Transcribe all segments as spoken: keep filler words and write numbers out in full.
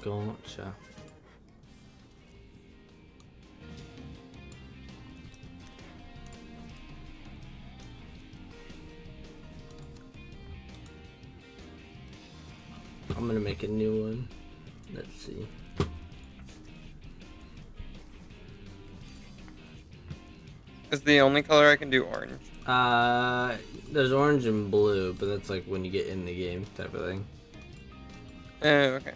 Gotcha. I'm gonna make a new one. Let's see. Is the only color I can do orange? Uh, there's orange and blue, but that's like when you get in the game type of thing. Oh, okay.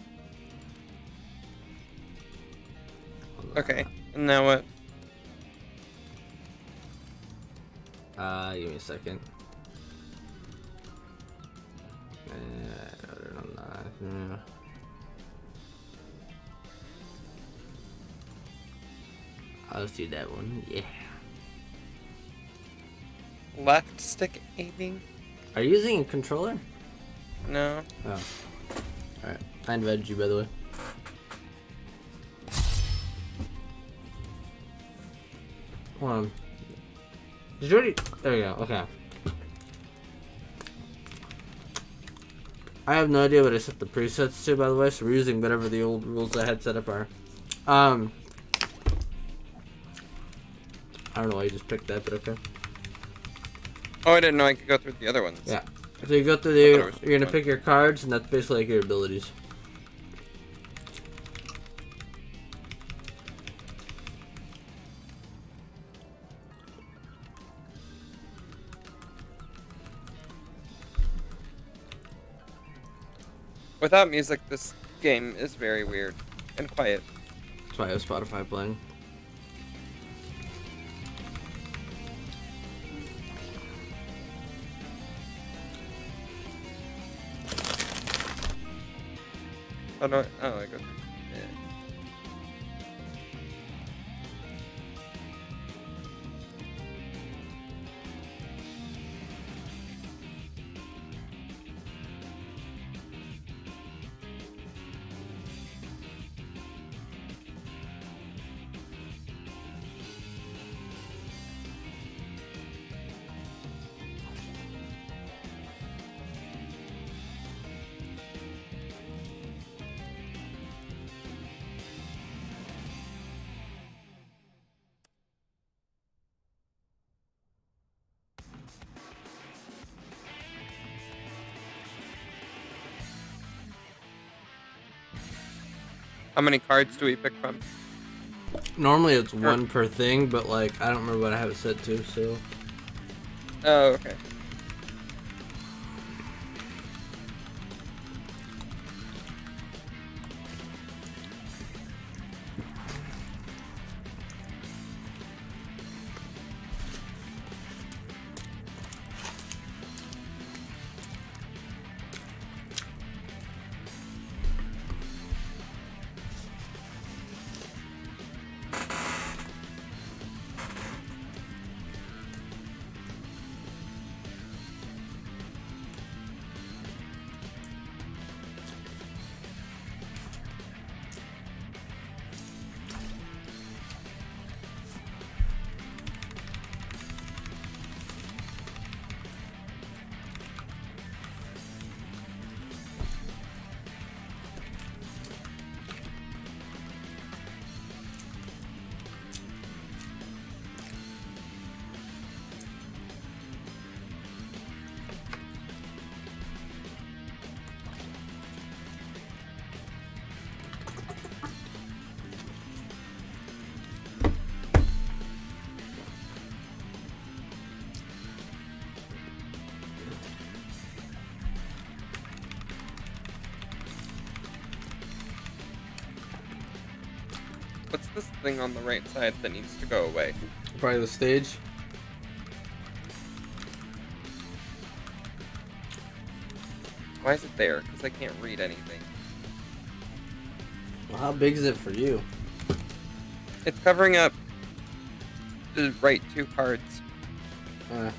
Okay, and now what? Uh, give me a second. Uh, I'll do that one. Yeah. Left stick aiming? Are you using a controller? No. Oh. Alright. I invited you, by the way. Hold on. Did you already? There we go. Okay. I have no idea what I set the presets to, by the way, so we're using whatever the old rules I had set up are. Um. I don't know why you just picked that, but okay. Oh, I didn't know I could go through the other ones. Yeah. So you go through the, you're gonna pick your cards, and that's basically like your abilities. Without music, this game is very weird and quiet. That's why I have Spotify playing. Oh no! Oh, I go through. Yeah. How many cards do we pick from? Normally it's one per thing, but like I don't remember what I have it set to, so. Oh, okay. What's this thing on the right side that needs to go away? Probably the stage. Why is it there? Because I can't read anything. Well, how big is it for you? It's covering up the right two cards. Uh.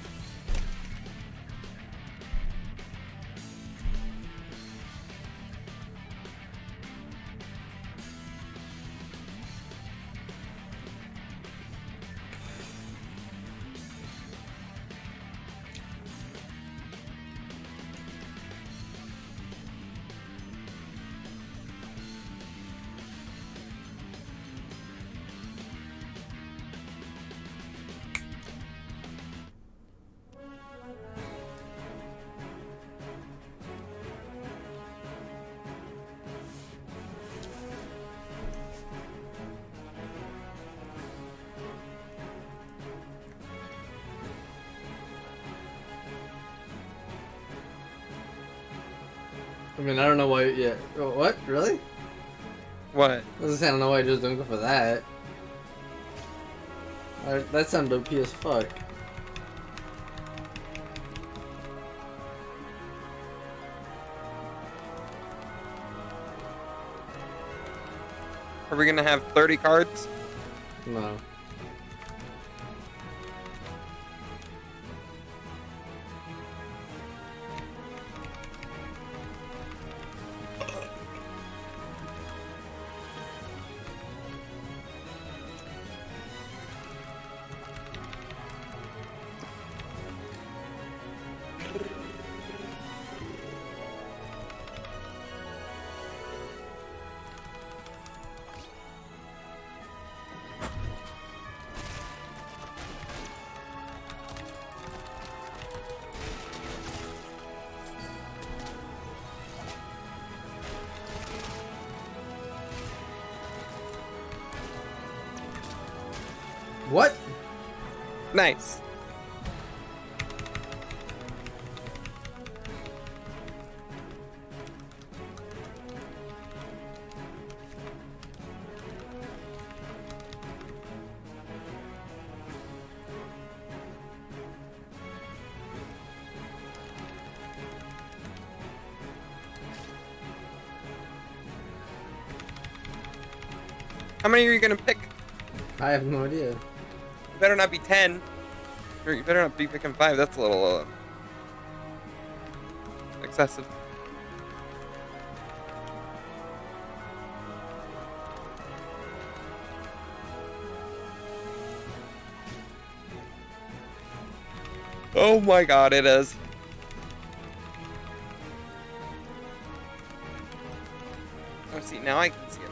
I mean, I don't know why. Yeah. Oh, what? Really? What? I was gonna say, I don't know why I just don't go for that. Uh, that sounded O P as fuck. Are we gonna have thirty cards? No. What? Nice. How many are you gonna pick? I have no idea. Better not be ten. Or you better not be picking five. That's a little uh, excessive. Oh my god, it is. Oh, see, now I can see it.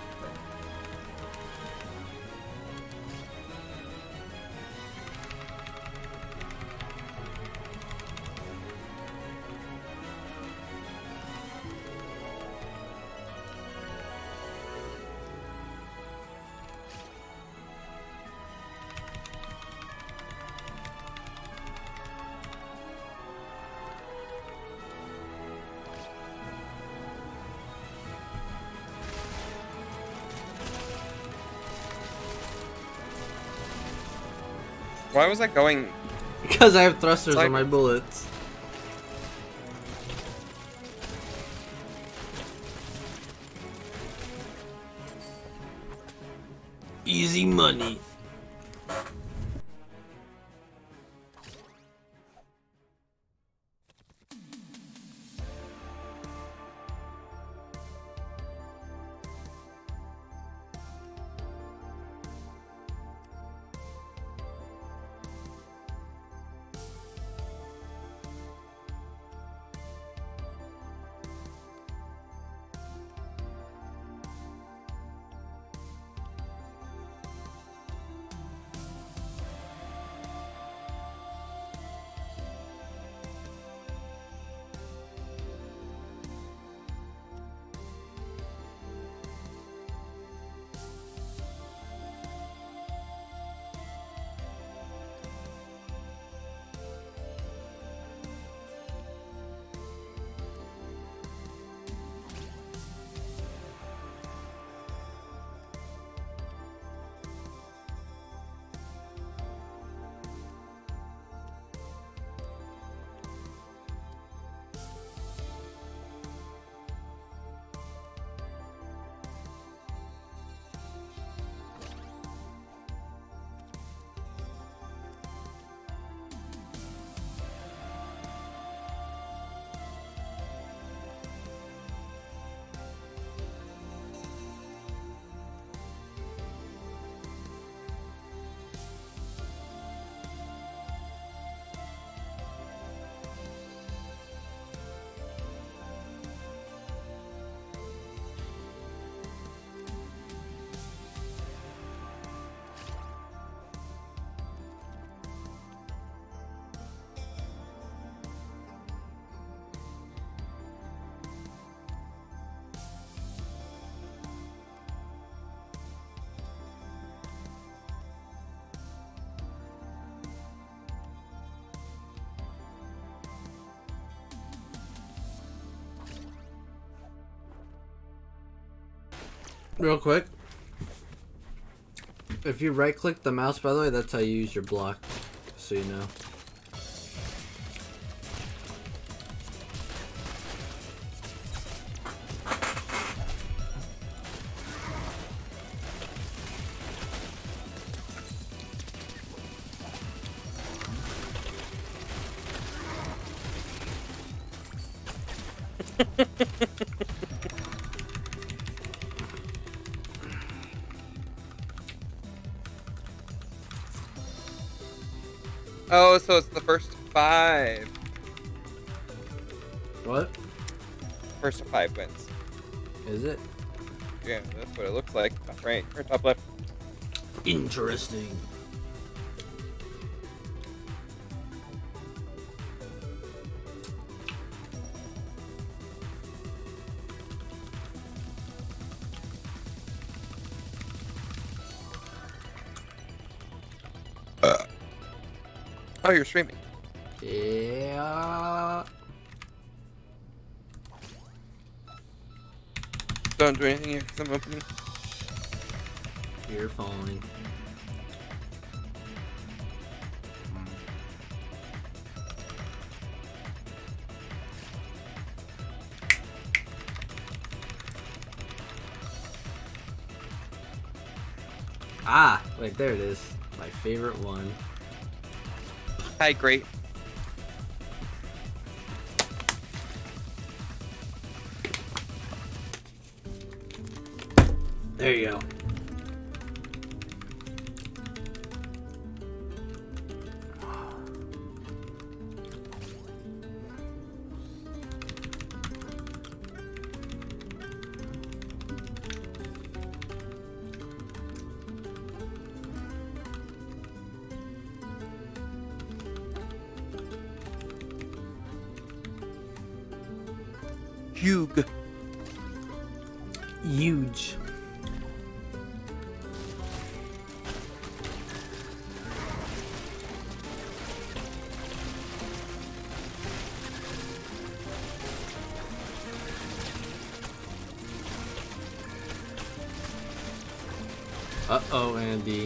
Why was I going? Because I have thrusters Like- on my bullets. Easy money. Real quick. If you right click the mouse, by the way, that's how you use your block. So you know. Oh, so it's the first five. What? First of five wins. Is it? Yeah, that's what it looks like. Top right, or top left. Interesting. Oh, you're streaming. Yeah. Don't do anything here because I'm opening. You're falling. Ah, wait, there it is. My favorite one. Hi, great. There you go. Huge. Huge. Uh-oh, Andy.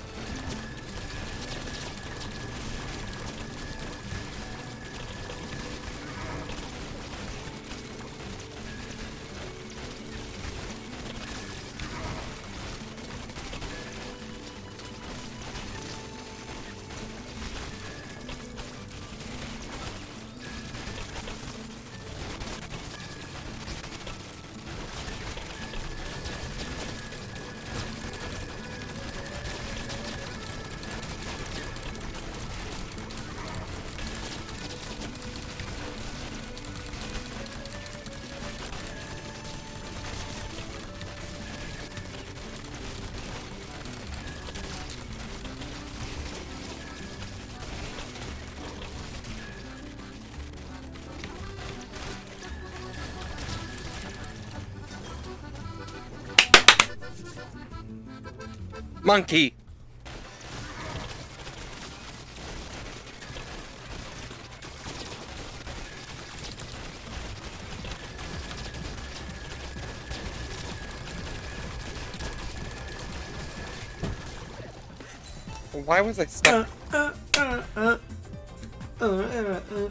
Monkey. Why was I stuck? Uh, uh, uh, uh, uh, uh.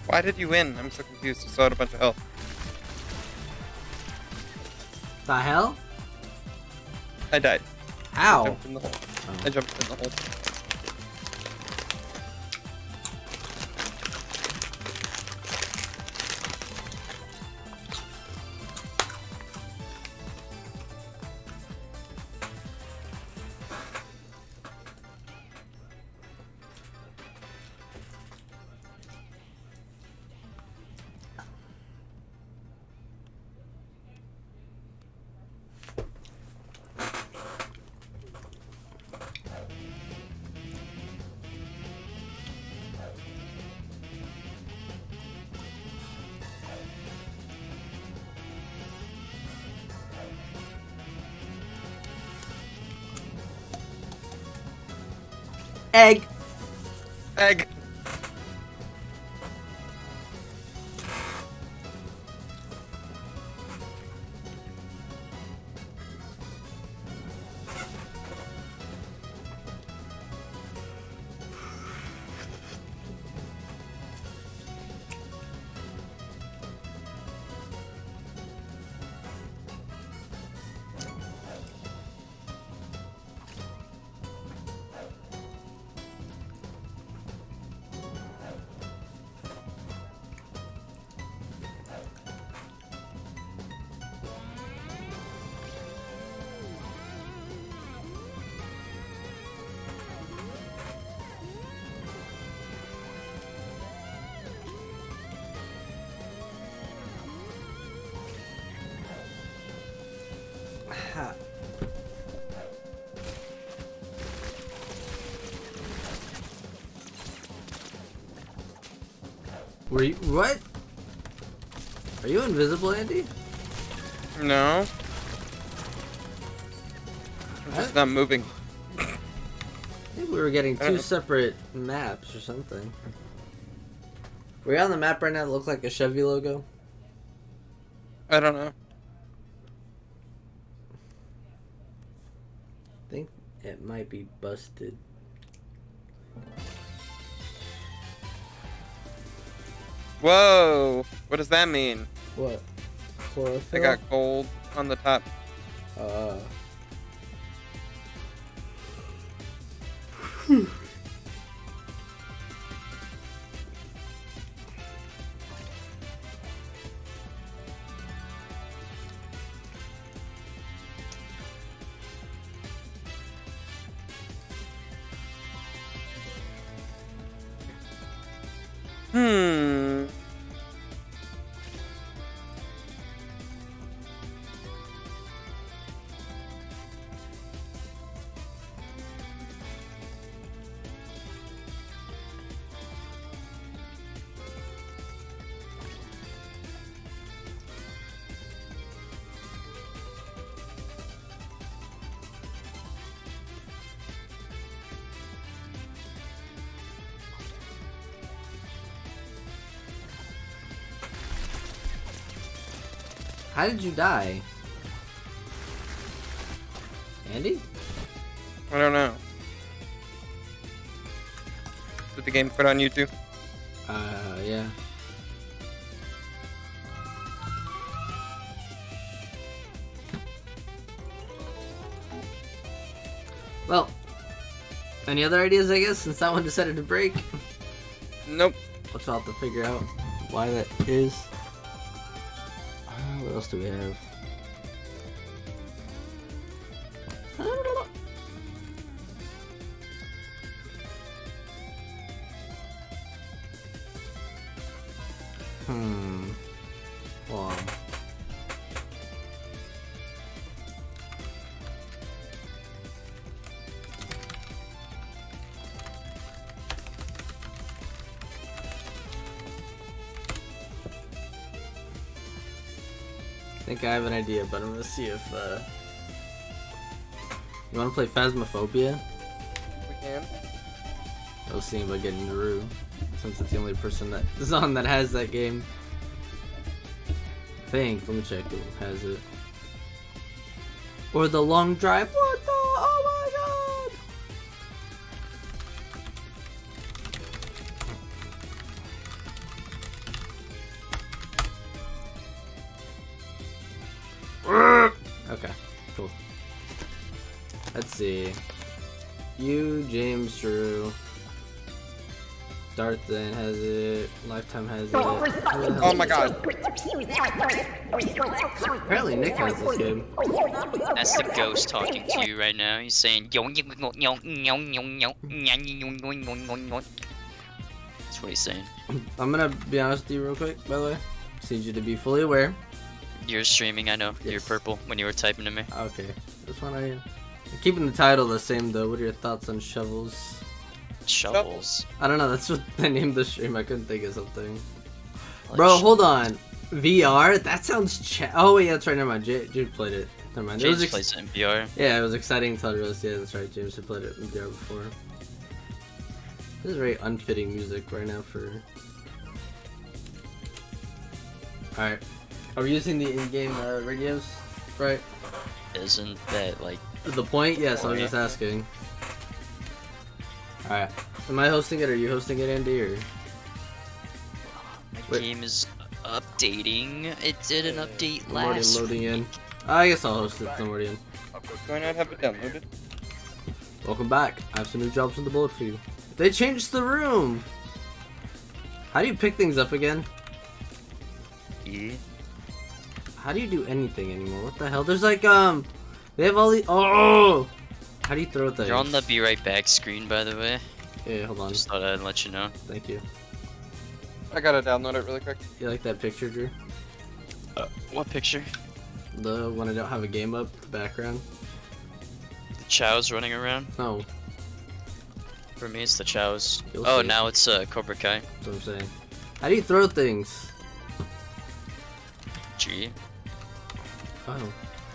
Why did you win? I'm so confused. You still had a bunch of health. The hell? I died. How? I jumped in the hole. Oh. I jumped in the hole. Egg. Egg. Ha. Were you what? Are you invisible, Andy? No. I'm just not moving. I think we were getting I don't two know. separate maps or something. Were you on the map right now that looked like a Chevy logo? I don't know. I think it might be busted. Whoa! What does that mean? What? Chlorophyll? I got gold on the top. Uh. Hmm. How did you die? Andy? I don't know. Did the game quit on you too? Uh, yeah. Well, any other ideas, I guess, since that one decided to break? Nope. We'll have to figure out why that is. Uh, what else do we have? Hmm. Well. I think I have an idea, but I'm gonna see if, uh... You wanna play Phasmophobia? We can. I was seeing about getting Naru, since it's the only person that is on that has that game. I think, let me check who has it. Or the long drive. What the? Oh my god! You, James, Drew. Darth then has it. Lifetime has it. Oh my god. Apparently Nick has this game. That's the ghost talking to you right now. He's saying yo yo yo yo yo yo yo yo yo. That's what he's saying. I'm gonna be honest with you real quick, by the way. Just need you to be fully aware. You're streaming, I know. Yes. You're purple when you were typing to me. Okay. That's one I am. Keeping the title the same though. What are your thoughts on shovels? Shovels. I don't know, that's what I named the stream. I couldn't think of something. Like Bro, sh- hold on. V R? That sounds ch- Oh, wait, that's right. Never mind. J- Jude played it. Never mind. It was James ex- plays it in V R. Yeah, it was exciting until I realized, yeah, that's right. James had played it in V R before. This is very unfitting music right now for... Alright. Are we using the in-game uh, radios? Right? Isn't that like... The point? Yes, I was Oh, just yeah. asking. Alright. Am I hosting it or are you hosting it, Andy? Or... My Wait. game is updating. It did an update I'm already last loading in. week. I guess I'll host it. I'm already in. Do I not have it downloaded? Welcome back. I have some new jobs in the bullet for you. They changed the room! How do you pick things up again? Yeah. How do you do anything anymore? What the hell? There's like, um... They have all the... Oh! How do you throw things? You're on the be right back screen, by the way. Yeah, hold on. Just thought I'd let you know. Thank you. I gotta download it really quick. You like that picture, Drew? Uh, what picture? The when I don't have a game up, the background? The Chow's running around? No, For me, it's the Chow's. You'll Oh, see. now it's uh, Cobra Kai. that's what I'm saying. How do you throw things? G. Oh.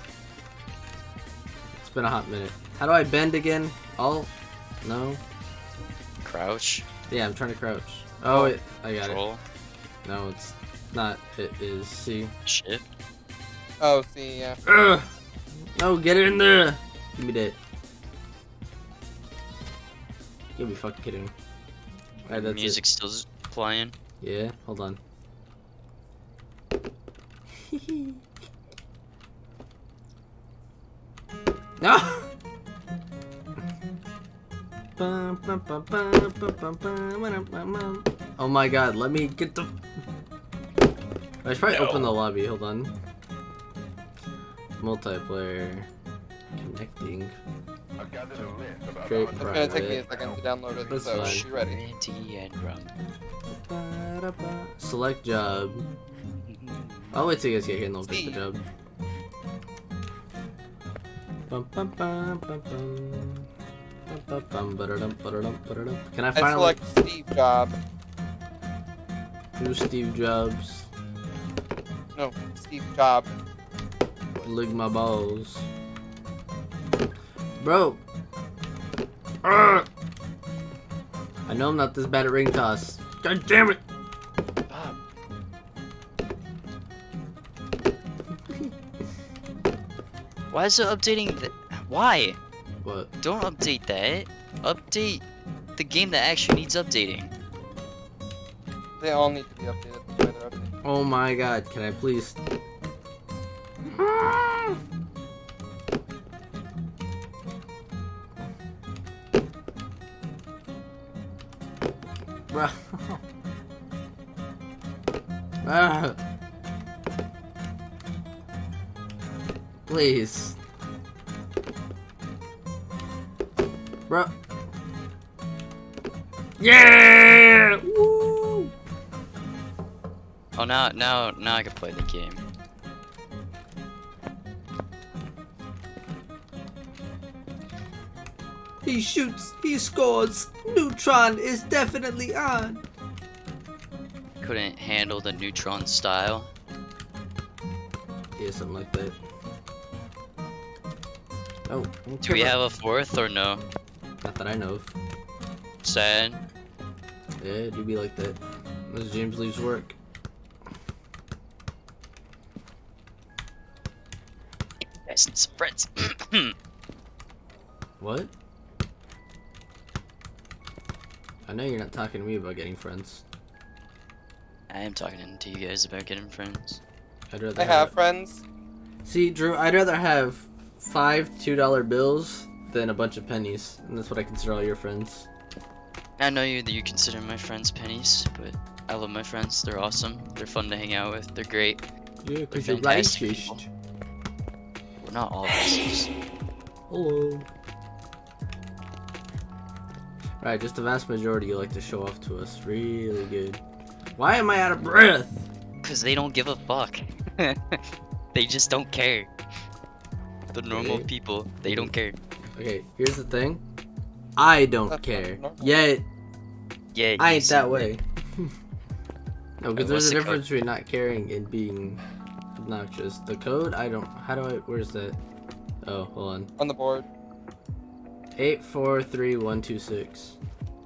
It's been a hot minute. How do I bend again? All? No? Crouch. Yeah, I'm trying to crouch. Oh, wait. I got Control. it. No, it's not. It is C. Shift. Oh, see, yeah. Ugh! No, get it in there! Give me that. You'll be fucking kidding me. Alright, that's Music still s- playing. it. Yeah, hold on. No! Oh my god, let me get the... I should probably No. open the lobby, hold on. Multiplayer. Connecting. Great It's gonna take me a private. second to download it, That's so fine. be ready. Ready and run. Select job. I'll wait till you guys get here and I'll pick the job. Bum, bum, bum, bum, bum. Bum, bum, bum, ba-da-dum, ba-da-dum, ba-da-dum. Can I I finally select Steve Job. do Steve Jobs? No, Steve Job. Lick my balls. Bro! Arrgh! I know I'm not this bad at ring toss. God damn it! Bob. Why is it updating the... Why? What? Don't update that. Update the game that actually needs updating. They all need to be updated the way they're updated. Oh my god, can I please... Bro. Ah. Please. Bro. Yeah! Woo! Oh, now, now, now I can play the game. He shoots, he scores. Neutron is definitely on. Couldn't handle the neutron style. Yeah, something like that. Oh, Do we have a fourth or no? Not that I know of. Sad. Yeah, it do be like that. As James leaves work. Guys, need some friends. What? I know you're not talking to me about getting friends. I am talking to you guys about getting friends. I'd rather I have friends. See, Drew, I'd rather have five two dollar bills than a bunch of pennies, and that's what I consider all your friends. I know you that you consider my friends pennies, but I love my friends. They're awesome. They're fun to hang out with. They're great. Yeah, They're because you're fantastic racist. people. We're not all racist. Hello. Right, just the vast majority you like to show off to us. Really good. Why am I out of breath? Cause they don't give a fuck. They just don't care. The normal Okay. people, they don't care. Okay, here's the thing. I don't That's care. not normal. Yet, Yeah, I you ain't that seem way. No, Uh, because what's there's a the code? difference between not caring and being obnoxious. The code, I don't. How do I? Where's that? Oh, hold on. On the board. Eight four three one two six.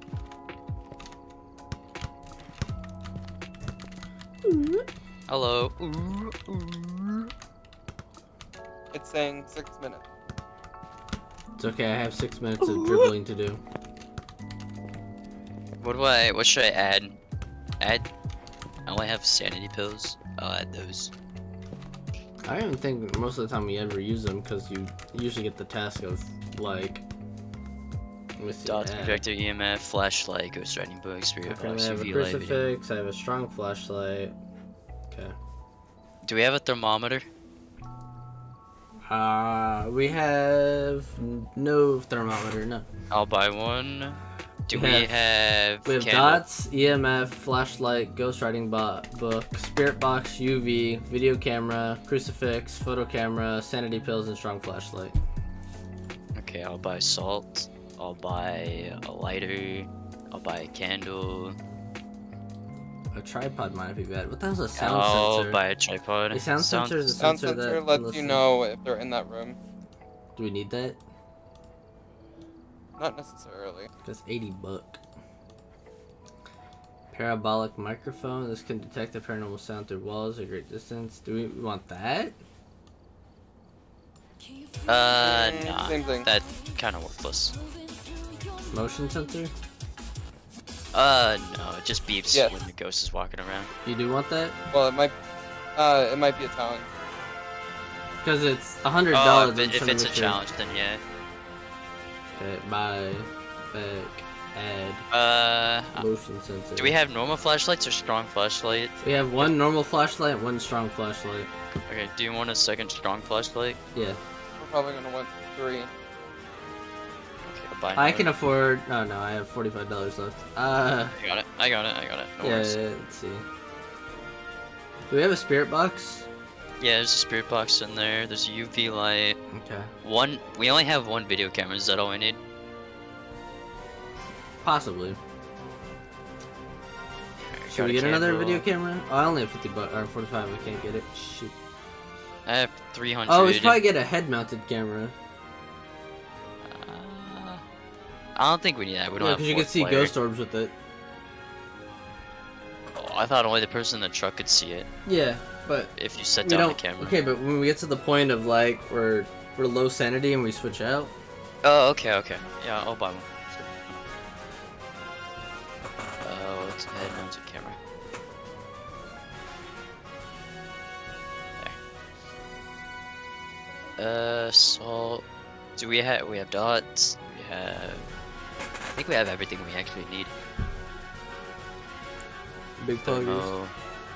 Hello. Ooh, ooh. It's saying six minutes. It's okay. I have six minutes of dribbling to do. What do I? What should I add? Add. I only have sanity pills. I'll add those. I don't think most of the time we ever use them because you usually get the task of like. Let me see. Dots, add. projector, E M F, flashlight, ghost riding book, spirit Okay, box, I have a U V light. video. crucifix. I have a strong flashlight. Okay. Do we have a thermometer? Uh, we have no thermometer. No. I'll buy one. Do We we have- have? We have candle? dots, E M F, flashlight, ghost writing bo book, spirit box, U V, video camera, crucifix, photo camera, sanity pills, and strong flashlight. Okay, I'll buy salt. I'll buy a lighter. I'll buy a candle. A tripod might be bad. What the hell's a sound I'll sensor? buy a tripod. A sound sensor is a Sound sensor sensor that lets you listens- know if they're in that room. Do we need that? Not necessarily. That's eighty buck. Parabolic microphone. This can detect the paranormal sound through walls at great distance. Do we want that? Uh, Mm, nah. same thing. That kind of worthless. Motion sensor? Uh, no, it just beeps Yes. when the ghost is walking around. You do want that? Well, it might. Uh, it might be a challenge. Because it's a hundred Oh, dollars. if, it, if it's a challenge, then yeah. Okay, buy, back, add, Uh, motion sensor. do we have normal flashlights or strong flashlight? We have one normal flashlight and one strong flashlight. Okay, do you want a second strong flashlight? Yeah. We're probably gonna want three. Okay, I'll buy I another. can afford. Oh no, I have forty-five dollars left. Uh, I got it. I got it. I got it. No yeah, worries. yeah, let's see. Do we have a spirit box? Yeah, there's a spirit box in there. There's a U V light. Okay. One. We only have one video camera. Is that all we need? Possibly. Alright, Should got we a get another candle. video camera? Oh, I only have fifty bucks or forty-five. I can't get it. Shoot. I have three hundred. Oh, we should probably get a head-mounted camera. Uh, I don't think we need that. We don't Yeah, have. because you can fourth see player. ghost orbs with it. Oh, I thought only the person in the truck could see it. Yeah, but If you set we down the don't. camera. Okay, but when we get to the point of like we're we're low sanity and we switch out. Oh, okay, okay. Yeah, I'll buy one. Oh, it's a head-mounted camera. There. Uh, salt. Do we have? We have dots. We have. I think we have everything we actually need. Big poggers. Thermo.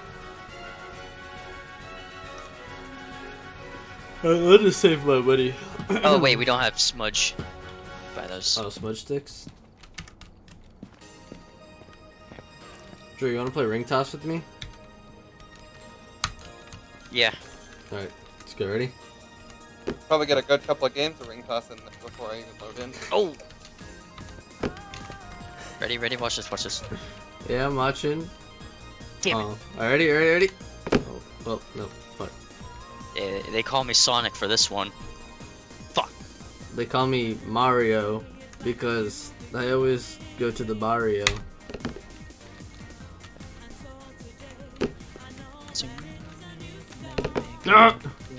Uh, I'll just save my money. Oh wait, we don't have smudge. Buy those. Oh, smudge sticks. Drew, you want to play ring toss with me? Yeah. All right, let's go. Ready? Probably get a good couple of games of ring toss in before I even load in. Oh. Ready, ready. Watch this. Watch this. Yeah, I'm watching. Damn it. Oh, all ready, ready, ready. Oh, well, no, fuck. Eh, they call me Sonic for this one. Fuck. They call me Mario because I always go to the barrio. Ah!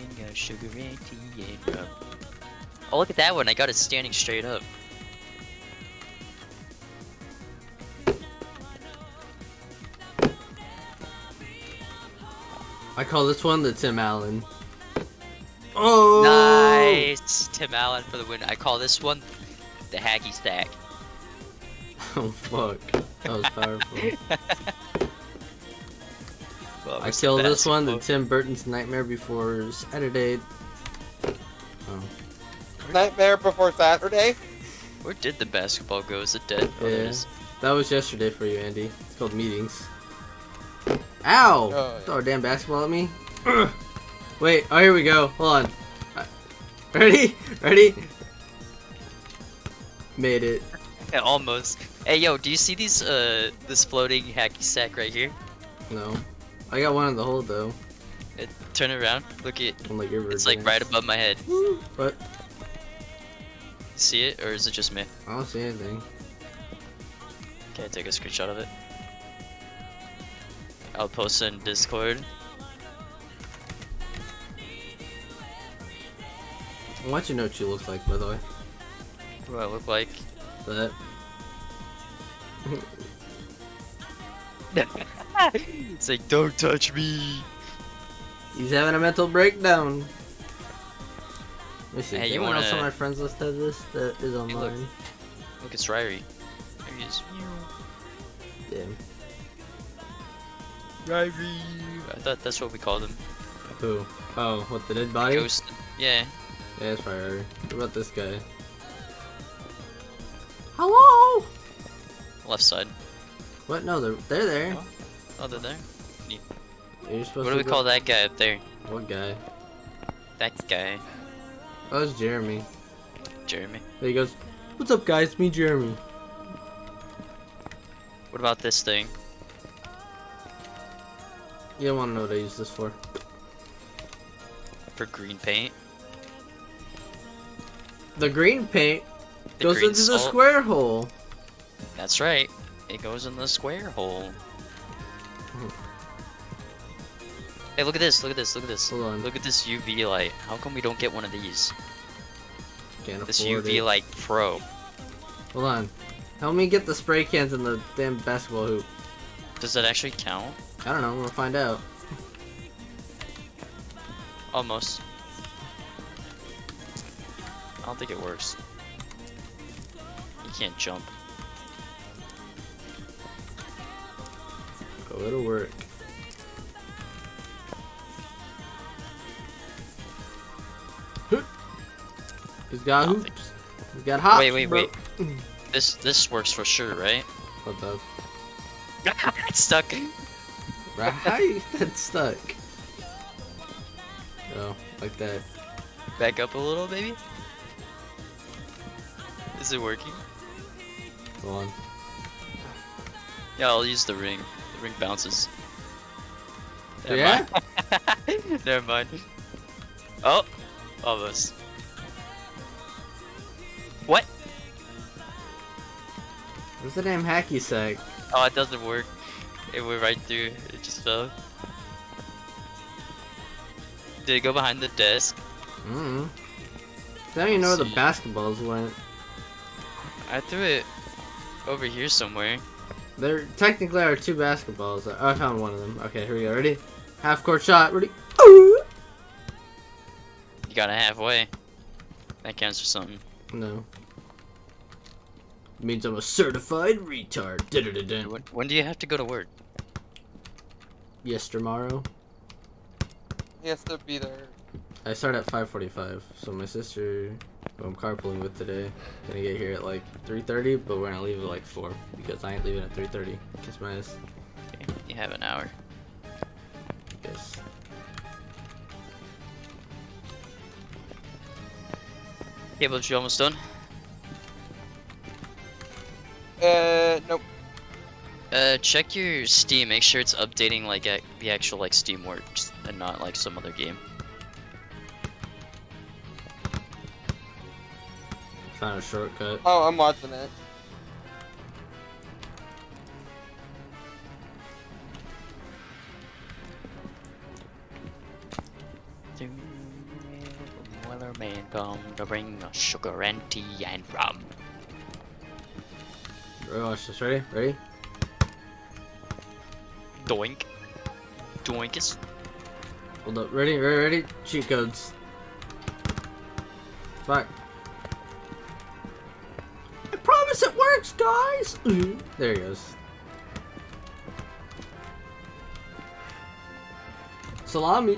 Oh, look at that one. I got it standing straight up. I I call this one the Tim Allen. Oh! Nice! Tim Allen for the win. I call this one the hacky stack. Oh fuck. That was powerful. Well, I where's killed the this one, the basketball? Tim Burton's Nightmare Before Saturday. Oh. Nightmare Before Saturday? Where did the basketball go? Is it dead? Oh, there it Yeah. is. That was yesterday for you, Andy. It's called meetings. Ow! Oh, yeah. Throw a damn basketball at me. Ugh. Wait, oh here we go. Hold on. Uh, Ready? Ready? Made it. Yeah, almost. Hey, yo, do you see these, uh, this floating hacky sack right here? No. I got one in the hole though. It, turn around. Look at On like your it's like right above my head. What? See it, or is it just me? I don't see anything. Can I take a screenshot of it? I'll post it in Discord. I want you to know what you look like, by the way. What do I look like? That. It's like, don't touch me. He's having a mental breakdown. Let me see. Hey, Hey, you anyone else on wanna- my friends list have this that is look. online? Look, it's Ryrie. There he is. Damn. Ryrie. I thought that's what we called him. Who? Oh, what, the dead body? Ghost. Yeah. Yeah, that's probably right. What about this guy? Hello? Left side. What? No, they're they're there. Oh. Oh, they're there. You're supposed What to do we go- call that guy up there? What guy? That guy. Oh, it's Jeremy. Jeremy. There he goes. What's up, guys? Me, Jeremy. What about this thing? You don't want to know what I use this for. For green paint? The green paint The goes green into the salt? square hole. That's right. It goes in the square hole. Hey, look at this, look at this, look at this. Hold on. Look at this U V light. How come we don't get one of these? Can't This afford U V it. light Pro. Hold on. Help me get the spray cans in the damn basketball hoop. Does that actually count? I don't know. We'll find out. Almost. I don't think it works. You can't jump. Go to work. He's got I don't hoops. He's got hops. Wait, wait, bro. wait. This this works for sure, right? What the? It's stuck. Right? How you get stuck? Oh, like that. Back up a little, baby. Is it working? Hold on. Yeah, I'll use the ring. The ring bounces. Never Yeah? mind. Never mind. Oh, almost. What? Where's the damn hacky sack? Oh, it doesn't work. It went right through. It just fell. Did it go behind the desk? Mm-hmm. I don't even know where the See. basketballs went. I threw it over here somewhere. There technically are two basketballs. Oh, I found one of them. Okay, here we go. Ready? Half court shot. Ready? Ooh! You got it halfway. That counts for something. No. Means I'm a certified retard. Da-da-da-da. When, when do you have to go to work? Yes, tomorrow. He has to be there. I start at five forty-five, so my sister, who I'm carpooling with today, gonna get here at like three thirty, but we're gonna leave at like four because I ain't leaving at three thirty. Kiss my ass. Okay, you have an hour. Yes. Okay, but you almost done? Uh, nope. Uh, check your Steam. Make sure it's updating like ac the actual like Steam works and not like some other game. Found a shortcut. Oh, I'm watching it. Weatherman come to bring us sugar and tea and rum. Ready, watch this. Ready? Ready? Doink. Doinkus. Hold up. Ready? Ready? Ready? Cheat codes. Fuck. I promise it works, guys! There he goes. Salami.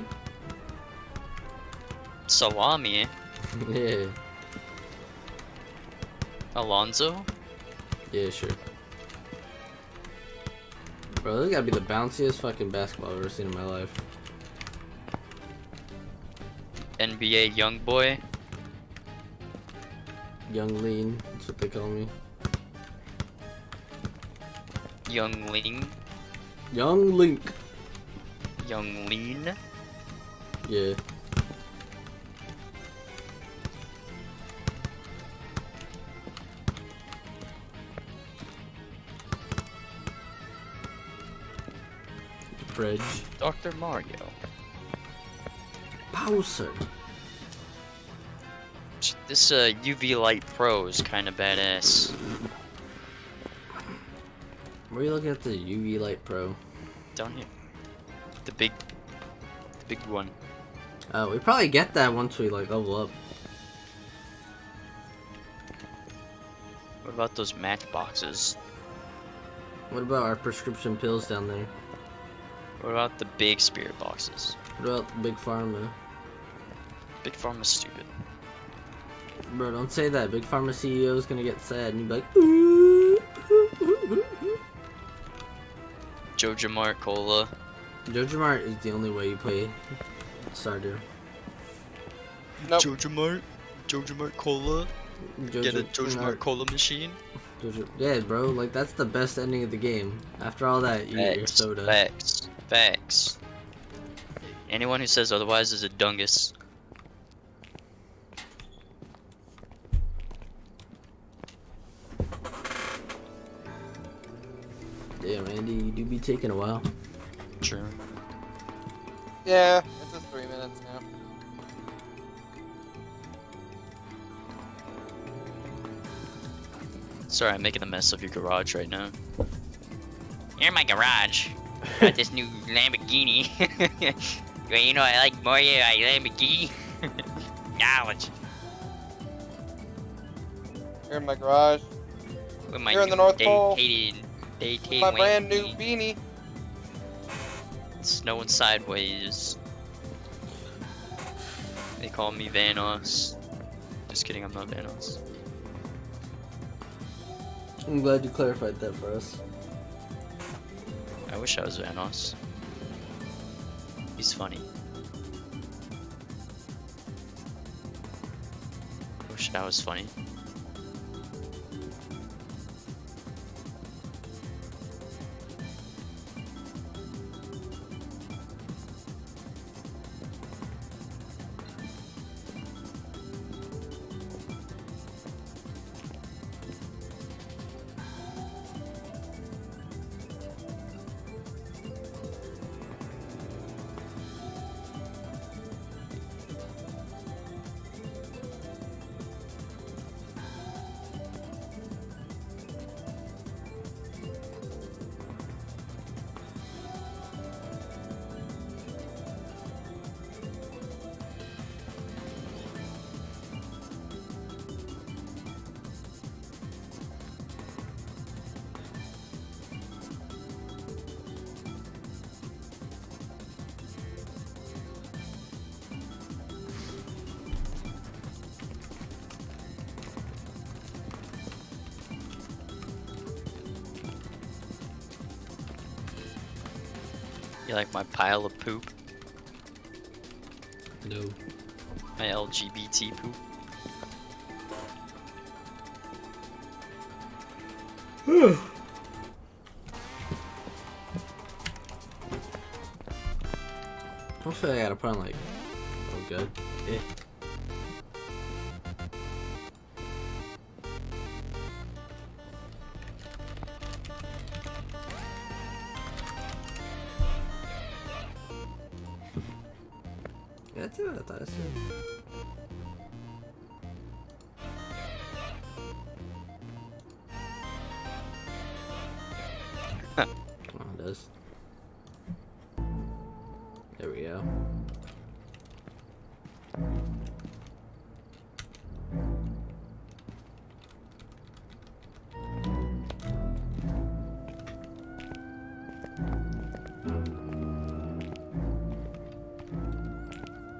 Salami. Yeah. Alonzo? Yeah, sure. Bro, this gotta be the bounciest fucking basketball I've ever seen in my life. N B A young boy. Young lean, that's what they call me. Young Ling. Young Link. Young Lean. Yeah. Bridge. Doctor Mario. Bowser. This uh, U V Light Pro is kind of badass. Where are you looking at the U V Light Pro? Down here. The big, the big one. Uh, we probably get that once we like level up. What about those matchboxes? What about our prescription pills down there? What about the big spirit boxes? What about Big Pharma? Big Pharma's stupid. Bro, don't say that. Big Pharma C E O is gonna get sad and you'd be like, ooh. Joja Mart Cola. Joja Mart is the only way you play Stardew. Nope. Joja Mart. Joja Mart Cola. Joja, Get a Joja Mart Cola machine. Joja, yeah, bro. Like that's the best ending of the game. After all that, you get your Facts. soda. Facts. Facts. Anyone who says otherwise is a dungus. Damn, Andy, you do be taking a while. True. Yeah, it's just three minutes now. Sorry, I'm making a mess of your garage right now. You're in my garage. Got this new Lamborghini. Well, you know I like Mario, I Lamborghini. Knowledge. Here in my garage. With my Here in the new North Pole. dedicated, dedicated My brand new Lamborghini. beanie. Snowing sideways. They call me Vanos. Just kidding, I'm not Vanos. I'm glad you clarified that for us. I wish I was Vanos. He's funny. Wish I was funny. You like my pile of poop? No. My L G B T poop? I feel like I gotta put on like, oh good. Yeah. Yeah, that's what I thought I said. Come on, it does. There we go.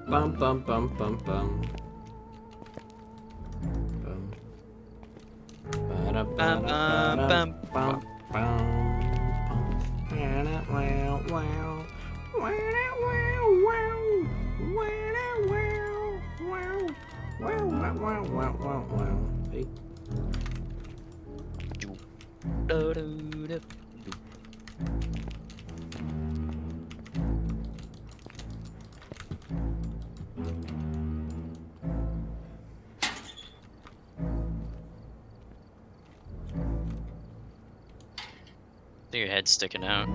Bum bum bum bum bum. Bum. Ba-da-ba-da-ba-da, bum, bum, bum. Wow, wow. Wow, wow, wow. Wow, wow, wow. Wow, wow, wow, wow, wow, wow. Hey. Do-do-do. Your head's sticking out.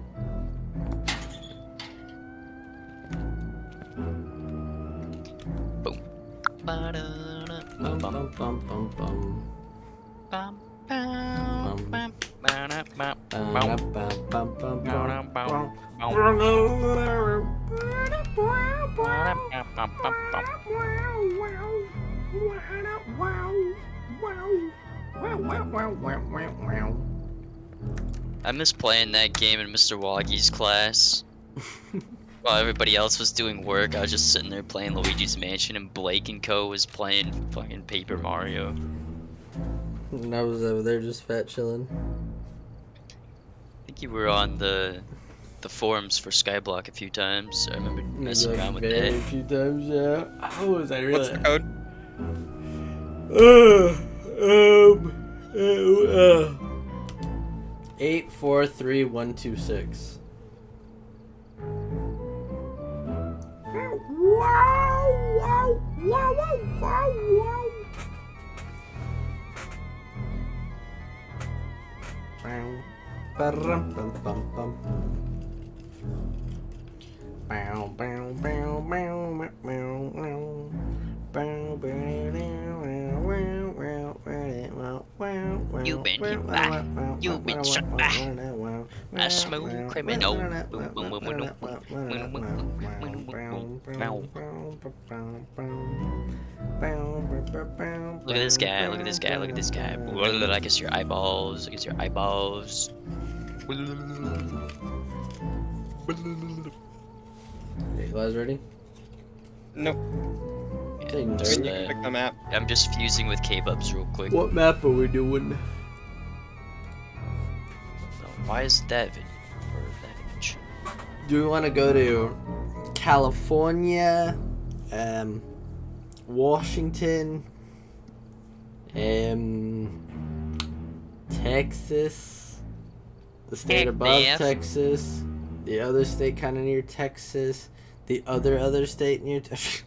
Boom. Ba-da-da. Bum, Bum, bum, bum, bum, bum. bum, bum, bum, ba-da, bum, bum, Ba-da-ba-bum, bum, ba-da, bum, bum, bum. bum, I miss playing that game in Mister Woggy's class. While everybody else was doing work, I was just sitting there playing Luigi's Mansion, and Blake and Co was playing fucking Paper Mario. And I was over there just fat chilling. I think you were on the the forums for Skyblock a few times. I remember messing Like, around with very that. few times, yeah. How was I really? What's the code? Uh, um, uh, uh. Eight four three one two six. Wow! Wow! Wow! Wow! Wow! Wow! Ba-rum, bum, bum, bum. Bow, bow, bow, bow, bow, bow. Bow, bow, bow, wow, wow, wow, wow, wow, You've been wow, hit wow, by. wow, wow, You've wow, been wow, shot wow, by. wow, wow, A wow, smooth wow, criminal. wow, Boom, wow, boom, boom, wow, boom, wow, boom, wow, boom, wow, boom, wow, boom, bow, boom, bow, boom. bow, bow, bow, bow, bow, bow, Look at this guy, look at this guy, look at this guy. I guess your eyeballs, I guess your eyeballs. Okay, you guys ready? Nope. Take Just, dirty. uh, Pick the map. I'm just fusing with K-Bubs real quick. What map are we doing? Why is that video for that image? Do we want to go to California, um, Washington, um, Texas, the state Heck, above Biff. Texas, the other state kind of near Texas, the other other state near Texas?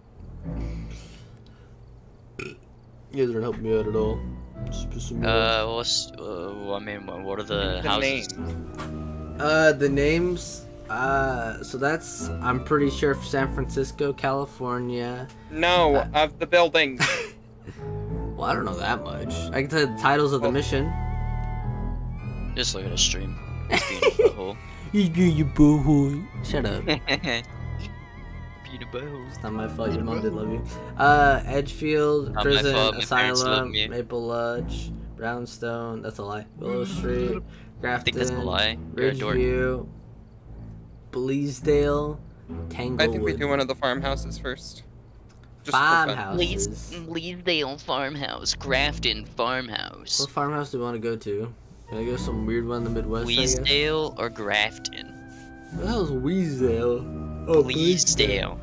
You guys aren't helping me out at all. Just pissing me off. Uh, what's, uh, I mean, what are the, The houses? name. Uh, the names. Uh, so that's I'm pretty sure San Francisco, California. No, Uh, of the building. Well, I don't know that much. I can tell you the titles of the Well- mission. Just look at a stream. Just being a butthole. You do you boo Shut up. Being a butthole. It's not my fault. Your mom didn't love you. Uh, Edgefield, Not my Prison, fault, my parents love Asylum, me. Maple Lodge, Brownstone. That's a lie. Willow Street, I Grafton, think that's a lie. You're a dork. Ridgeview, Bleasdale, I Tanglewood. think we do one of the farmhouses first. Just for fun. Farmhouses. Bleasdale Farmhouse, Grafton Farmhouse. What farmhouse do we want to go to? Can I go some weird one in the Midwest? I guess? Bleasdale or Grafton? What the hell is Weasdale? Oh, Bleasdale.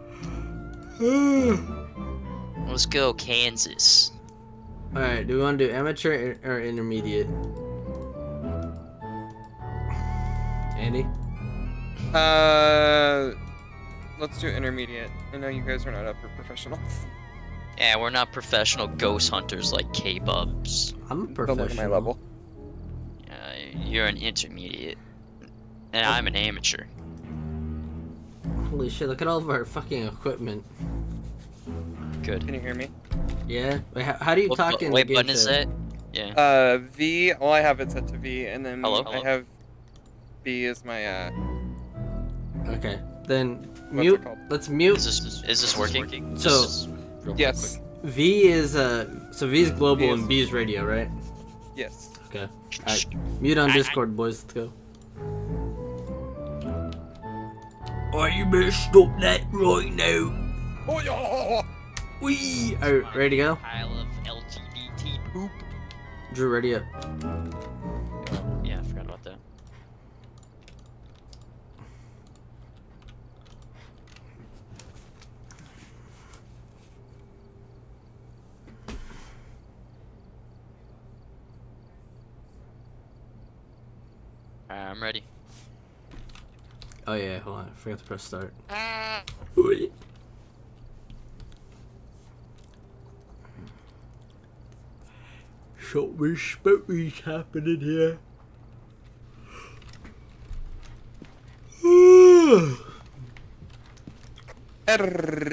Let's go, Kansas. Alright, do we want to do amateur or intermediate? Andy? Uh, let's do intermediate. I know you guys are not up for professionals. Yeah, we're not professional ghost hunters like K-Bubs. I'm a Don't professional. look at my level. Uh, you're an intermediate. And I'm an amateur. Holy shit, look at all of our fucking equipment. Good. Can you hear me? Yeah? Wait, how, how do you What, talk bu- in what the game button is chat? that? Yeah. Uh, V. Well, I have it set to V, and then Hello? I Hello? have B as my uh. Okay, then What's mute. it called? Let's mute. Is this is this working? So- Just real quick, Yes. quick. V is uh, so V is global V is- and B is radio, right? Yes. Okay. Alright, mute on I- I- Discord, boys. Let's go. Oh, you better stop that right now. Oh, yeah. Wee! Alright, ready to go? Pile of L G B T poop. Drew, ready up. Yeah, I forgot about that. Alright, I'm ready. Oh yeah, hold on. I forgot to press start. Ah. Wee. Something spooky's happening here. Err.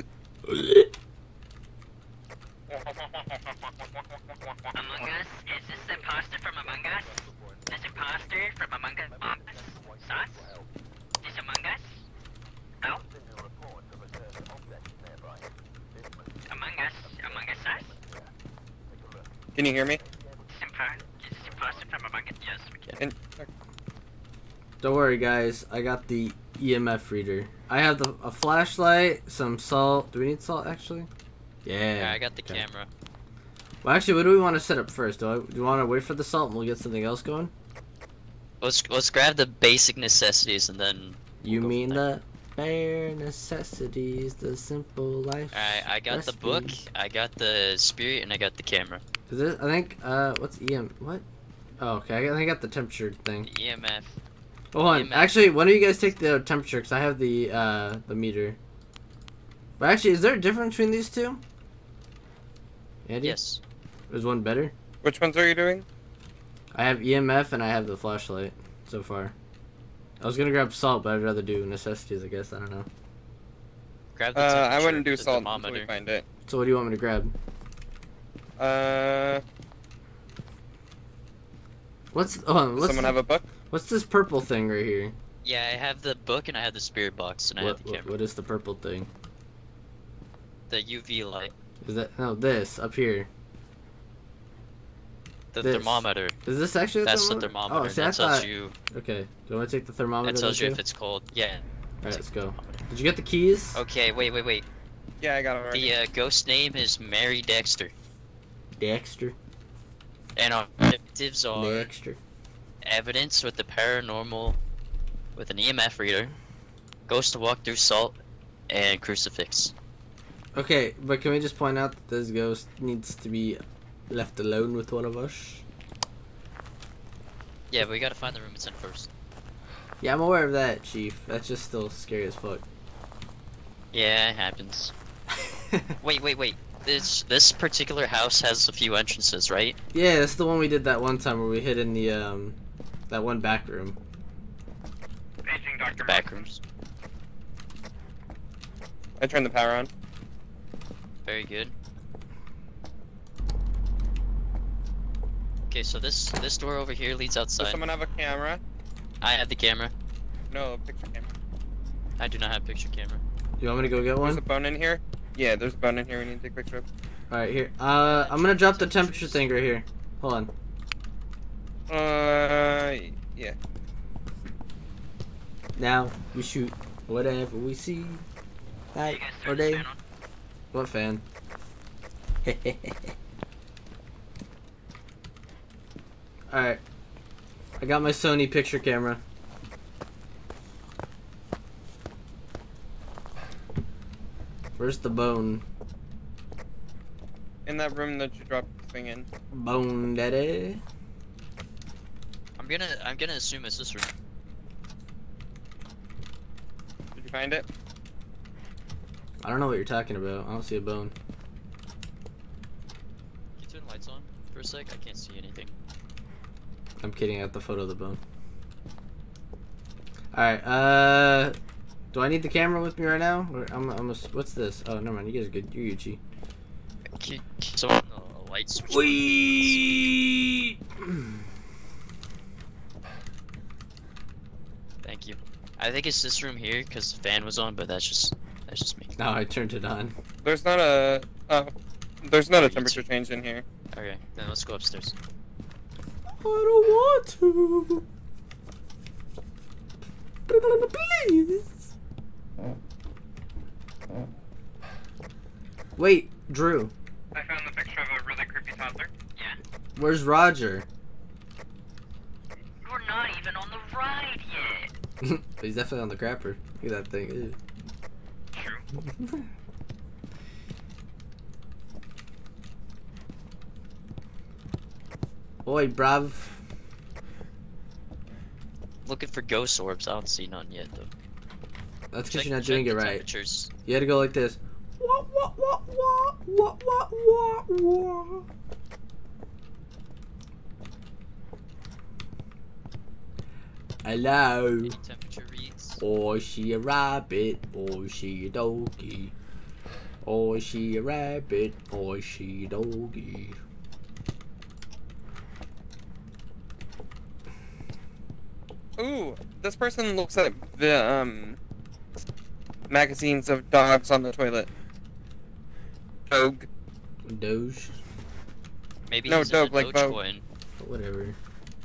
Among Us? Is this the imposter from Among Us? This imposter from Among Us? Sauce? This Among Us? Oh? Among Us? Among Us Sauce? Can you hear me? This impo- is this imposter from Among Us? Yes, we can. And, Don't worry, guys. I got the E M F reader. I have the a flashlight, some salt. Do we need salt actually? Yeah. Yeah, I got the okay. camera. Well, actually, what do we want to set up first? Do I do you want to wait for the salt and we'll get something else going? Let's let's grab the basic necessities and then. You go mean from there. the bare necessities, the simple life. Alright, I got the book, recipes. I got the spirit, and I got the camera. Is it? I think. Uh, what's E M? What? Oh, okay. I got, I got the temperature thing. The E M F. Hold on. E M F. Actually, why don't you guys take the temperature? Cause I have the uh the meter. But actually, is there a difference between these two? Andy? Yes. Is one better? which ones are you doing? I have E M F and I have the flashlight so far. I was gonna grab salt, but I'd rather do necessities. I guess I don't know. Grab the Uh, I temperature, wouldn't do the salt until thermometer. we find it. So what do you want me to grab? Uh, What's oh does what's someone the- have a book? what's this purple thing right here? Yeah, I have the book and I have the spirit box and I What, have the what, camera. what is the purple thing? The U V light. Is that no this up here? The This. thermometer. Is this actually a That's the thermometer? thermometer. Oh, see, that I tells thought. you. Okay. Do you want to take the thermometer? That tells then you if too? it's cold. Yeah. Alright, take let's the go. thermometer. Did you get the keys? Okay, wait, wait, wait. Yeah, I got it already. The uh, ghost name is Mary Dexter, Dexter. and our objectives are Dexter. evidence with the paranormal, with an E M F reader, ghost to walk through salt, and crucifix. Okay, but can we just point out that this ghost needs to be left alone with one of us? Yeah, but we gotta find the room it's in first. Yeah, I'm aware of that, Chief. That's just still scary as fuck. Yeah, it happens. Wait, wait, wait. This this particular house has a few entrances, right? Yeah, that's the one we did that one time where we hid in the um that one back room. The back rooms. I turned the power on. Very good. Okay, so this this door over here leads Does outside. someone have a camera? I have the camera. No, a picture camera. I do not have picture camera. You want me to go get There's a one? bone in here. Yeah, there's a bone in here we need to take a picture of. Alright, here. Uh, I'm gonna drop the temperature thing right here. Hold on. Uh, yeah. Now, we shoot whatever we see. Night or day. What fan? Alright. I got my Sony picture camera. Where's the bone? In that room that you dropped the thing in. Bone daddy. I'm gonna I'm gonna assume it's this room. Did you find it? I don't know what you're talking about. I don't see a bone. Can you turn the lights on for a sec? I can't see anything. I'm kidding. I got the photo of the bone. Alright, uh... do I need the camera with me right now? Or I'm, I'm a, what's this? Oh, never mind. You guys are good. You're Gucci. Can, can someone uh, light switch? on? Wee! Thank you. I think it's this room here because the fan was on, but that's just that's just me. No, I turned it on. There's not a. Oh, there's not Oh, a you temperature too. change in here. Okay, then let's go upstairs. I don't want to. Please. Wait, Drew. I found the picture of a really creepy toddler. Yeah. Where's Roger? You're not even on the ride yet. He's definitely on the crapper. Look at that thing. Ew. True. Oi, bruv. Looking for ghost orbs. I don't see none yet though. That's because Check- you're not check doing the it right. temperatures. You had to go like this. Wah, wah, wah, wah, wah, wah, wah, wah. Hello. Any temperature reads? Oh, she a rabbit. Oh, she a doggy. Oh, she a rabbit. Oh, she a doggy. Ooh, this person looks at the um magazines of dogs on the toilet. Dog. Doge. Maybe No, he's in Doge, a like Vogue. Dogecoin. Whatever.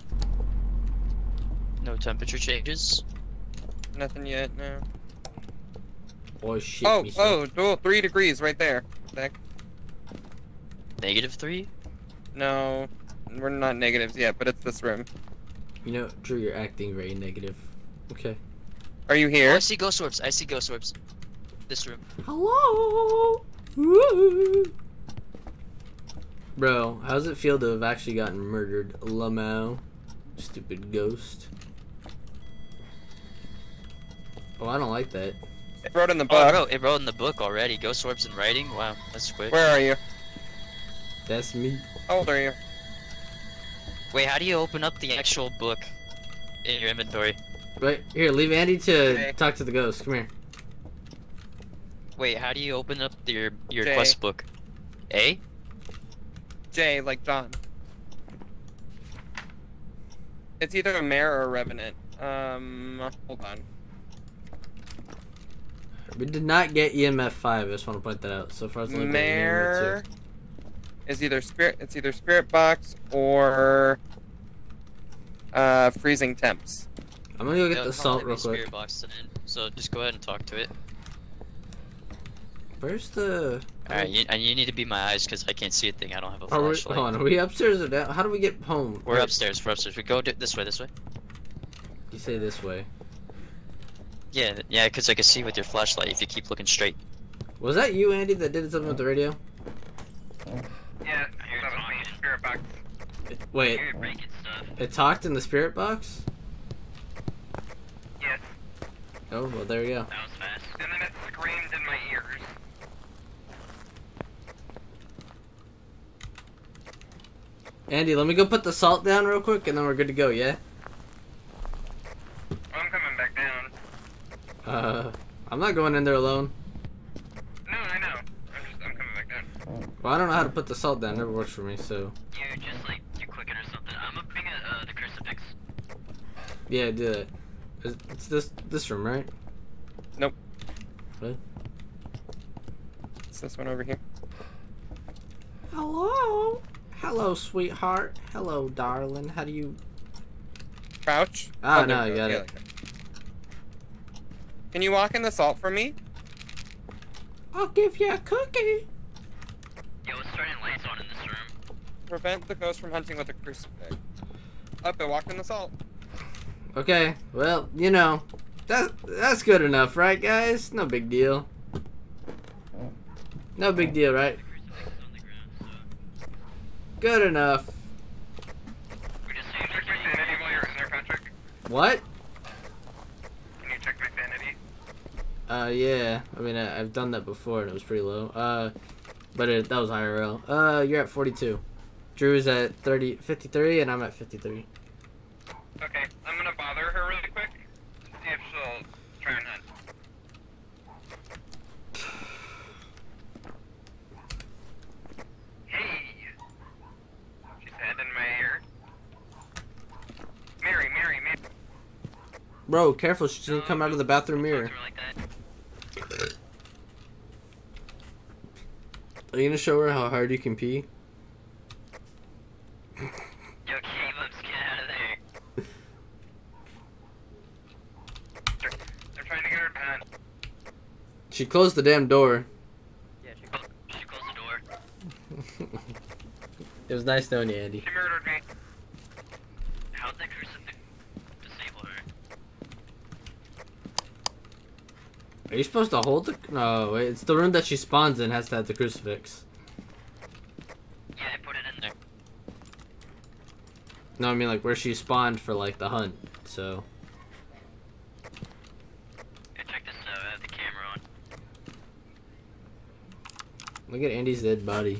No temperature changes. Nothing yet. No. Oh, shit. Oh, me oh, dual three degrees right there. Heck. Negative three? No, we're not negatives yet, but it's this room. You know, Drew, you're acting very negative. Okay. Are you Oh, I here? see ghost orbs. I see ghost orbs. This room. Hello. Woo. Bro, how does it feel to have actually gotten murdered? Lamau. Stupid ghost. Oh, I don't like that. It wrote in the Oh, book. it wrote, it wrote in the book already. Ghost orbs in writing? Wow, that's quick. Where are you? That's me. How old are you? Wait, how do you open up the actual book in your inventory? Right here, leave Andy to Okay. talk to the ghost. Come here. Wait, how do you open up your your J. quest book? A? Jay, like John. It's either a mare or a revenant. Um, hold on. We did not get E M F five. I just want to point that out. So far, it's only been Mare is either spirit. It's either spirit box or uh freezing temps. I'm gonna go get It'll the salt probably real be quick. Spirit box in it, so just go ahead and talk to it. Where's the? Alright, you, and you need to be my eyes because I can't see a thing. I don't have a Are we, flashlight. hold on, are we upstairs or down? How do we get home? We're Wait, upstairs. We're upstairs. We go d this way. This way. You say this way. Yeah, th- yeah, because I can see with your flashlight if you keep looking straight. Was that you, Andy, that did something with the radio? Yeah, that was me. Spirit box. Wait, You're breaking stuff. it talked in the spirit box? Yes. Oh, well, there we go. That was fast. And then it screamed in my ears. Andy, let me go put the salt down real quick, and then we're good to go, yeah? I'm coming back down. Uh, I'm not going in there alone. No, I know. I'm just, I'm coming back down. Well, I don't know how to put the salt down. It never works for me, so... You just like you click it or something. I'm opening uh, the crucifix. Yeah, do that. It's it's this this room, right? Nope. What? It's this one over here. Hello? Hello, sweetheart. Hello, darling. How do you... Crouch. Ah, Oh, there no, we I go. got Yeah, it. like that. Can you walk in the salt for me? I'll give you a cookie. Yo, it's turning lights on in this room. Prevent the ghost from hunting with a crucifix. Up, I walked in the salt. Okay, well, you know, that that's good enough, right, guys? No big deal. No big deal, right? The crucifix is on the ground, so Good enough. we're just Can you saying check my sanity while you're in there, Patrick? What? Can you check my sanity? Uh, yeah. I mean, I, I've done that before, and it was pretty low. Uh, but it, that was I R L. Uh, you're at forty-two. Drew's at thirty, fifty-three, and I'm at fifty-three. Okay, I'm gonna bother her really quick. See if she'll try and hunt. Hey! She said in my ear. Mary, Mary, Mary. Bro, careful. She's gonna come out of the bathroom mirror. like that. Are you gonna show her how hard you can pee? Yo, Caleb's get out of there. They're trying to get her to hunt. She closed the damn door. Yeah, she, closed, she It was nice knowing you, Andy. She murdered me. How'd the crucifix disable her? Are you supposed to hold the... No, wait. It's the room that she spawns in has to have the crucifix. Yeah, I put it in there. No, I mean, like, where she spawned for, like, the hunt, so... Hey, check this out. I have the camera on. Look at Andy's dead body.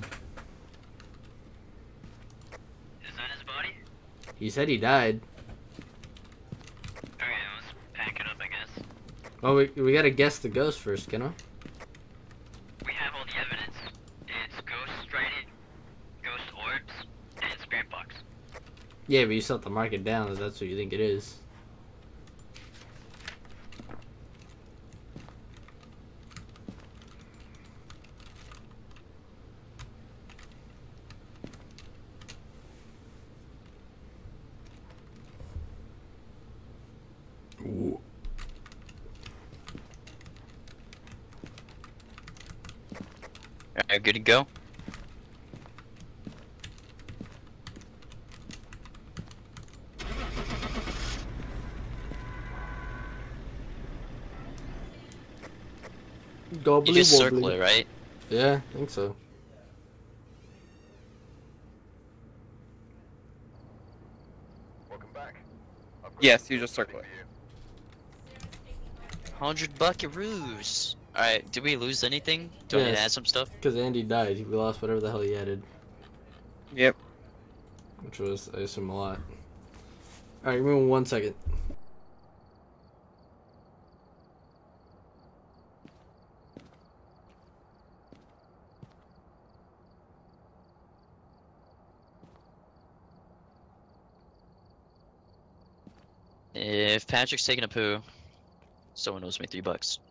Is that his body? He said he died. Okay, let's pack it up, I guess. Well, we, we gotta guess the ghost first, Kenna. We have all the evidence. It's ghost writing, ghost orbs, and spirit box. Yeah, but you still have to mark it down if that's what you think it is. Ooh. Alright, good to go. Gobbly You just wobbly. circle it, right? Yeah, I think so. Welcome back. Yes, you just circle it. Hundred buckaroos. Alright, did we lose anything? Do I need to Yes. add some stuff? Because Andy died, we lost whatever the hell he added. Yep. Which was, I assume, a lot. Alright, give me one second. If Patrick's taking a poo, someone owes me three bucks.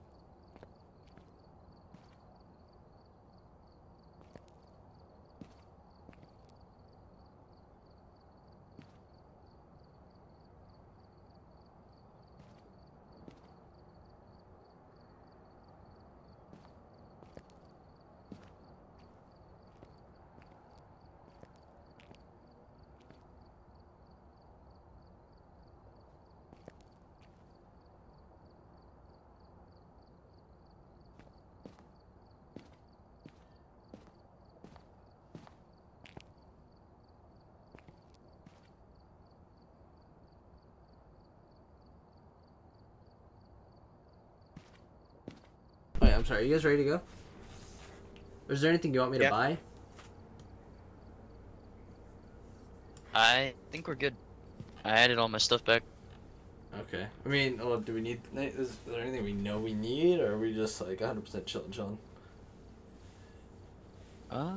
Wait, I'm sorry, are you guys ready to go? Or is there anything you want me Yeah. to buy? I think we're good. I added all my stuff back. Okay. I mean, well, do we need... Is, is there anything we know we need, or are we just, like, one hundred percent chilling, chilling? Uh,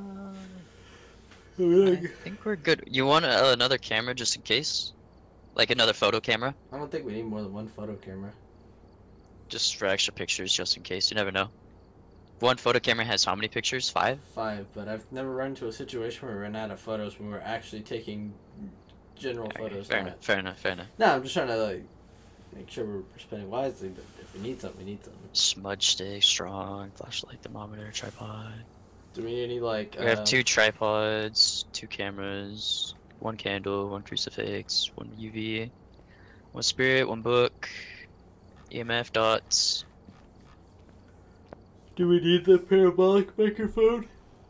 I think we're good. You want uh, another camera just in case? Like another photo camera? I don't think we need more than one photo camera. Just for extra pictures, just in case. You never know. One photo camera has how many pictures? Five? Five, but I've never run into a situation where we ran out of photos when we were actually taking general Okay, photos. fair not- enough, fair enough, fair enough. No, I'm just trying to, like, make sure we're spending wisely, but if we need something, we need something. Smudge stick, strong, flashlight, thermometer, tripod. Do we need any, like, We have uh, two tripods, two cameras, one candle, one crucifix, one U V, one spirit, one book, E M F dots. Do we need the parabolic microphone?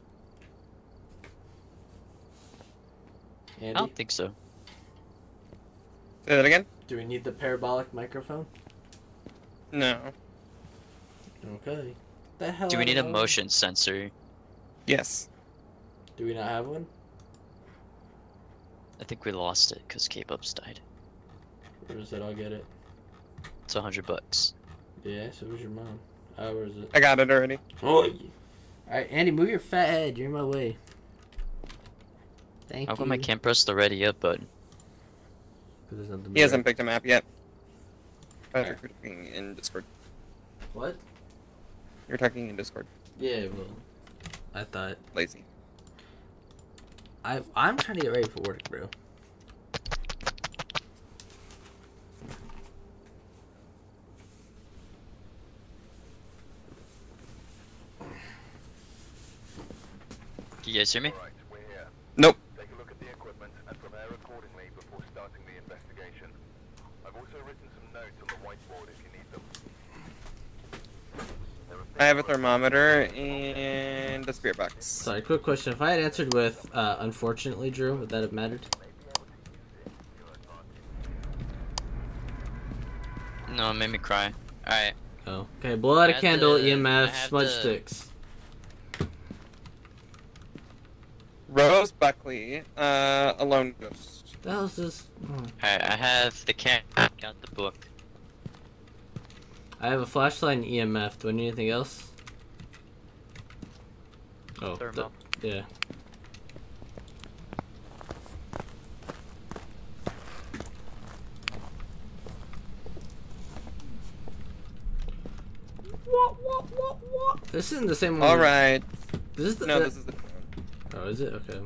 I Andy, don't think so. Say that again? do we need the parabolic microphone? No. Okay. The hell Do we I need a know. motion sensor? Yes. Do we not have one? I think we lost it because K-Bubs died. Where is it? I'll get it. It's a hundred bucks. Yeah, so who's your mom? Oh, where is it? I got it already. Oh, yeah. Alright, Andy, move your fat head. You're in my way. Thank How you. come I can't press the ready up button? 'Cause there's nothing He there. hasn't picked a map yet. Patrick, you're talking in Discord. What? You're talking in Discord. Yeah, well, I thought... Lazy. I, I'm trying to get ready for work, bro. Can you guys hear me? Alright, we're here. Nope. I've also written some notes on the whiteboard if you need them. I have a thermometer and a spirit box. Sorry, quick question. If I had answered with, uh, unfortunately, Drew, would that have mattered? No, it made me cry. Alright. Oh. Okay, blow out I a have candle, to- E M F, I have smudge to- sticks. Rose Buckley, uh, a lone ghost. That was just... Oh. Alright, I have the cat. Got the book. I have a flashlight and E M F. Do I need anything else? Oh, Thermal. th- yeah. What, what, what, what? This isn't the same one. Alright. This is the, No, uh, this is the Oh, is it? Okay.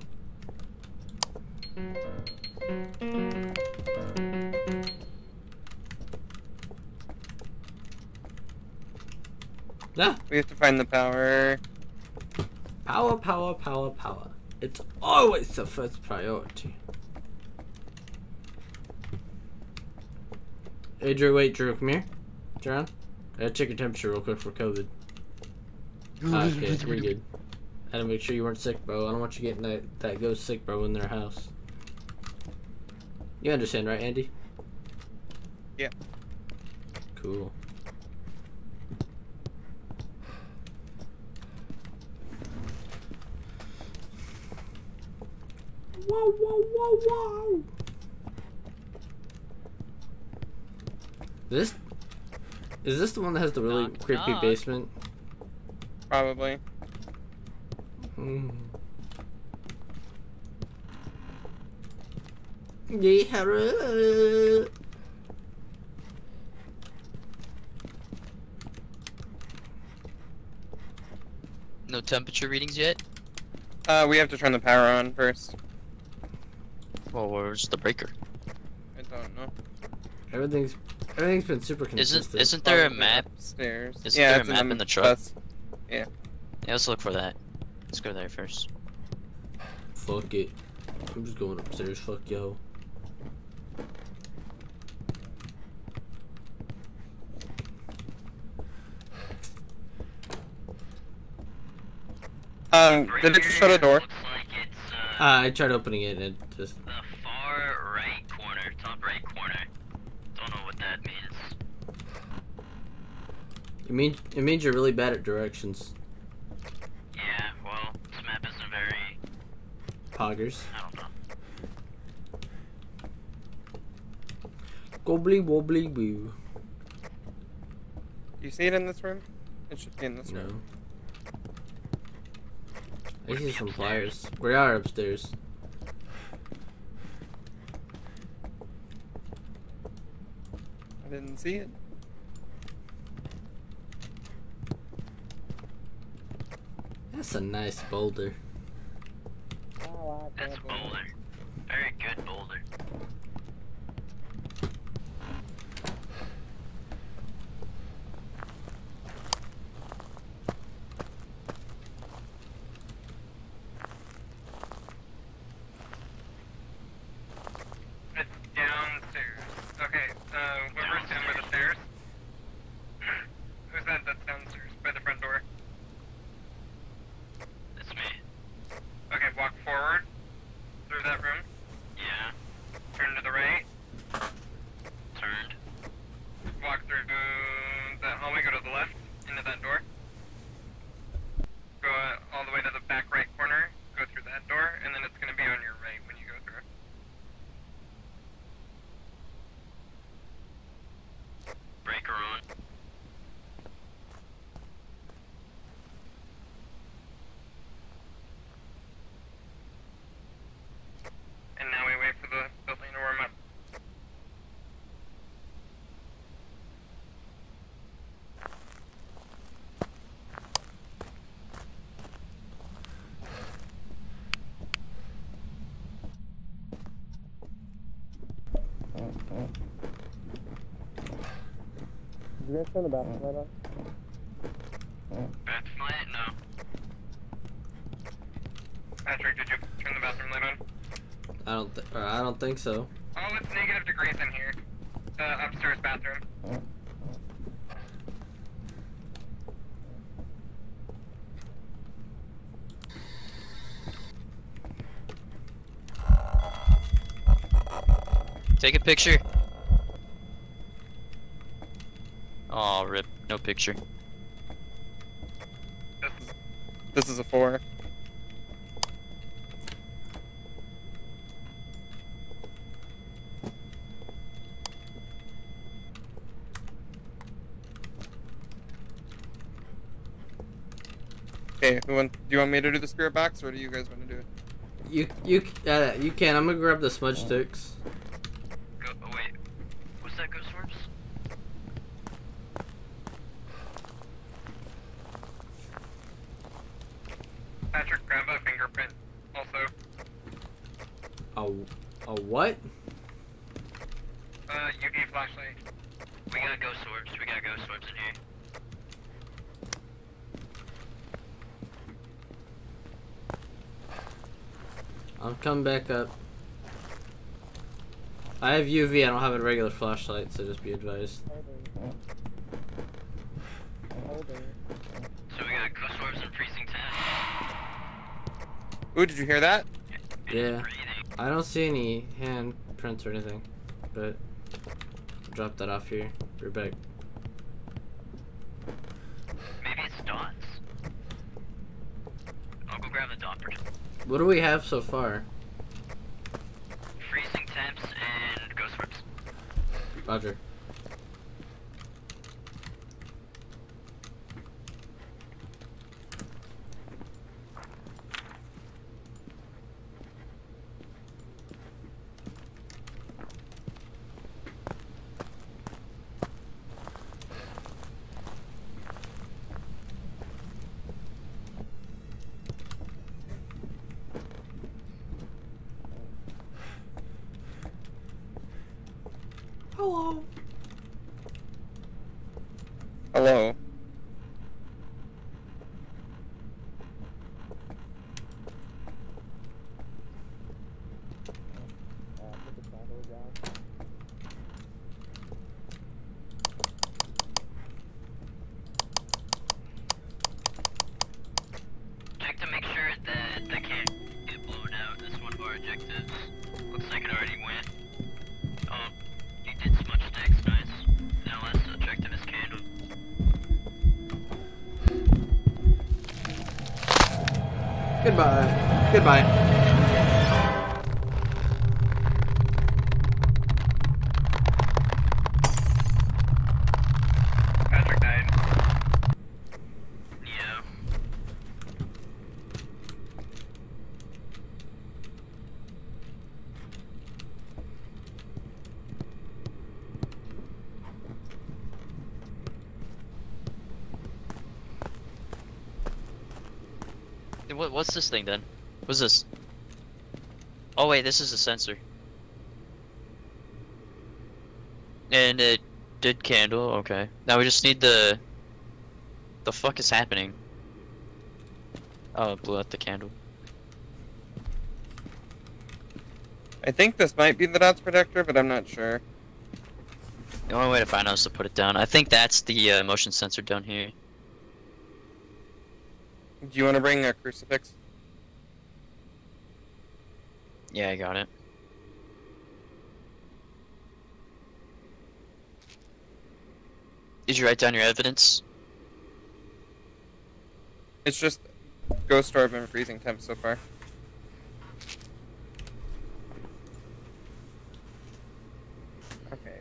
Ah! We have to find the power. Power, power, power, power. It's always the first priority. Hey, Drew, wait, Drew, come here. Turn around. I gotta check your temperature real quick for COVID. Ah, okay, you're good. I had to make sure you weren't sick, bro. I don't want you getting that, that ghost sick, bro, in their house. You understand, right, Andy? Yeah. Cool. Whoa, whoa, whoa, whoa! This is this the one that has the really Knock, creepy knock. basement? Probably. Mm. Yeah. No temperature readings yet? Uh, we have to turn the power on first. Well, where's the breaker? I don't know. Everything's everything's been super consistent. Isn't isn't there a Probably map? Upstairs. Isn't yeah, there a it's map in in the truck? bus. Yeah, let's look for that. Let's go there first. Fuck it. I'm just going upstairs. Fuck yo. Um, did it just shut a door? Looks like it's uh, Uh, I tried opening it and it just. the far right corner, top right corner. Don't know what that means. It means it means you're really bad at directions. Yeah, well, this map isn't very. Poggers. I don't know. Gobbly wobbly woo. Do you see it in this room? It should be in this No. room. I see some pliers. We are upstairs. I didn't see it. That's a nice boulder. That's boulder. Very good boulder. It's downstairs. Okay, uh, whoever's down by the stairs. Who's that that's downstairs by the front door? That's me. Okay, walk forward through that room. Yeah. Turn to the right. Turned. Walk through that hallway. Go to the left into that door. Go uh, all the way to the back right corner. Go through that door, and then it's going to be on your right when you go through. Breaker on. And now we wait for the building to warm up. Did you guys turn the bathroom light on? Bathroom light? No. Patrick, did you turn the bathroom light on? I don't. Th- or I don't think so. Oh, it's negative degrees in here. Uh, upstairs bathroom. Take a picture. Oh, rip. No picture. This is, this is a four. Okay, who want, do you want me to do the spirit box, or do you guys want to do it? You you uh, you can. I'm gonna grab the smudge sticks. Go, oh wait. What's that, Ghost Orbs? Patrick, grab a fingerprint, also. A a what? Uh, U V flashlight. We got Ghost Orbs. We got Ghost Orbs in here. I'm coming back up. I have U V. I don't have a regular flashlight, so just be advised. So we got Ghost Orbs and freezing temps. Ooh, did you hear that? Yeah. Breathing. I don't see any hand prints or anything, but drop that off here. We're back. Maybe it's dots. I'll go grab the dot projector. What do we have so far? Freezing temps and Ghost Orbs. Roger. Hello. Hello. Check to make sure that they can't get blown out. That's one of our objectives. Looks like it already went. Oh, you did smudge sticks, nice. Now last objective is candle. Goodbye. Goodbye. Patrick died. Yeah. What, what's this thing then? What's this? Oh wait, this is a sensor. And it did candle, okay. Now we just need the... The fuck is happening? Oh, it blew out the candle. I think this might be the dots protector, but I'm not sure. The only way to find out is to put it down. I think that's the uh, motion sensor down here. Do you want to bring a crucifix? Yeah, I got it. Did you write down your evidence? It's just Ghost Orb and freezing temps so far. Okay.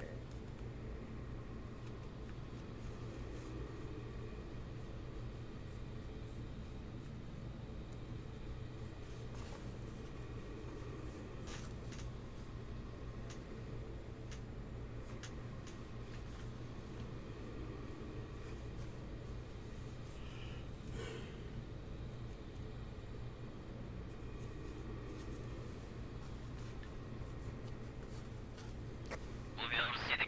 We'll be able to see the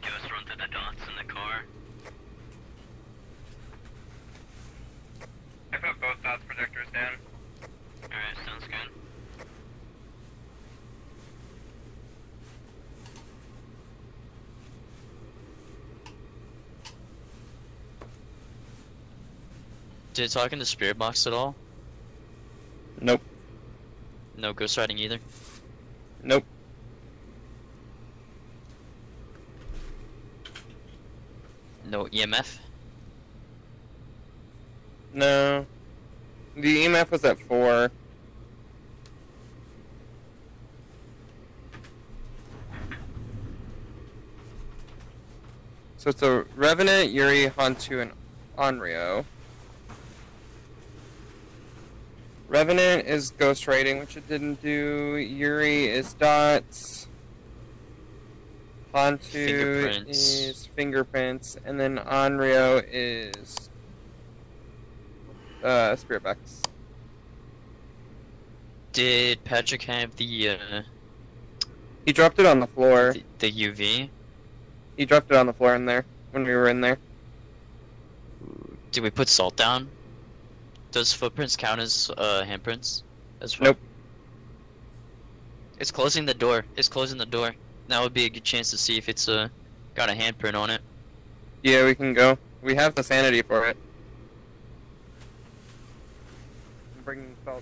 Did it talk in the spirit box at all? Nope. No ghost riding either? Nope. No E M F? No. The E M F was at four. So it's a Revenant, Yuri, Hantu, and Onryo. Revenant is ghost writing, which it didn't do. Yuri is dots. Hantu Fingerprints. is fingerprints, and then Onryo is uh, spirit box. Did Patrick have the, uh, He dropped it on the floor. the, the U V? He dropped it on the floor in there when we were in there. Did we put salt down? Does footprints count as uh, handprints as well? Nope. It's closing the door. It's closing the door. That would be a good chance to see if it's uh, got a handprint on it. Yeah, we can go. We have the sanity for it. I'm bringing salt.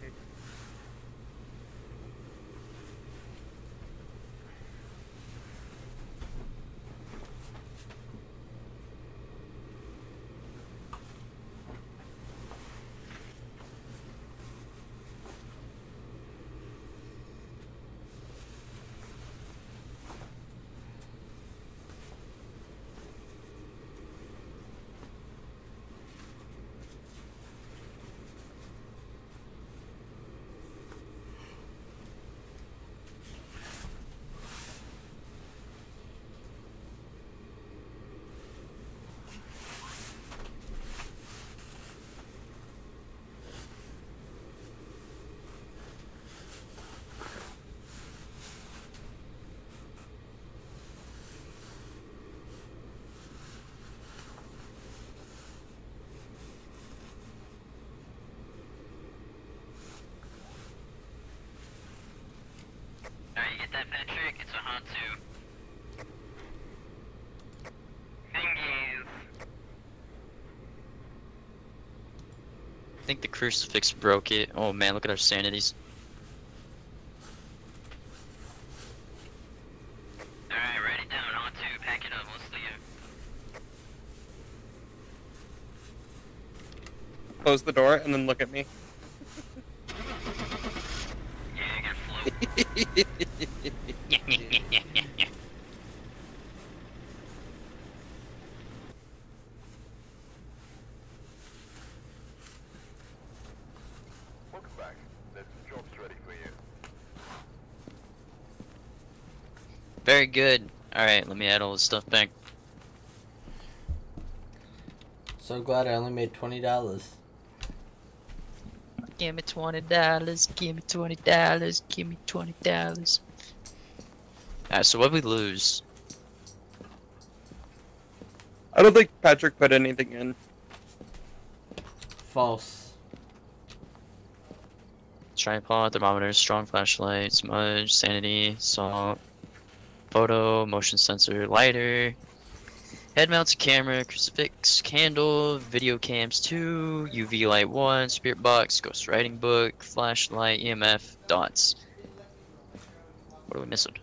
Alright, you get that, Patrick? It's a Hantu. Fingies. I think the crucifix broke it. Oh man, look at our sanities. Alright, write it down. Hantu, pack it up. Let's leave. Close the door and then look at me. Yeah, I got float. Welcome back. There's some jobs ready for you. Very good. Alright, let me add all this stuff back. So glad I only made twenty dollars. Give me twenty dollars, give me twenty dollars, give me twenty dollars. Alright, so what we lose? I don't think Patrick put anything in. False. Tripod, thermometer, strong flashlight, smudge, sanity, salt, photo, motion sensor, lighter, head mounted camera, crucifix, candle, video cams two, U V light one, spirit box, ghost writing book, flashlight, E M F, dots. What are we missing?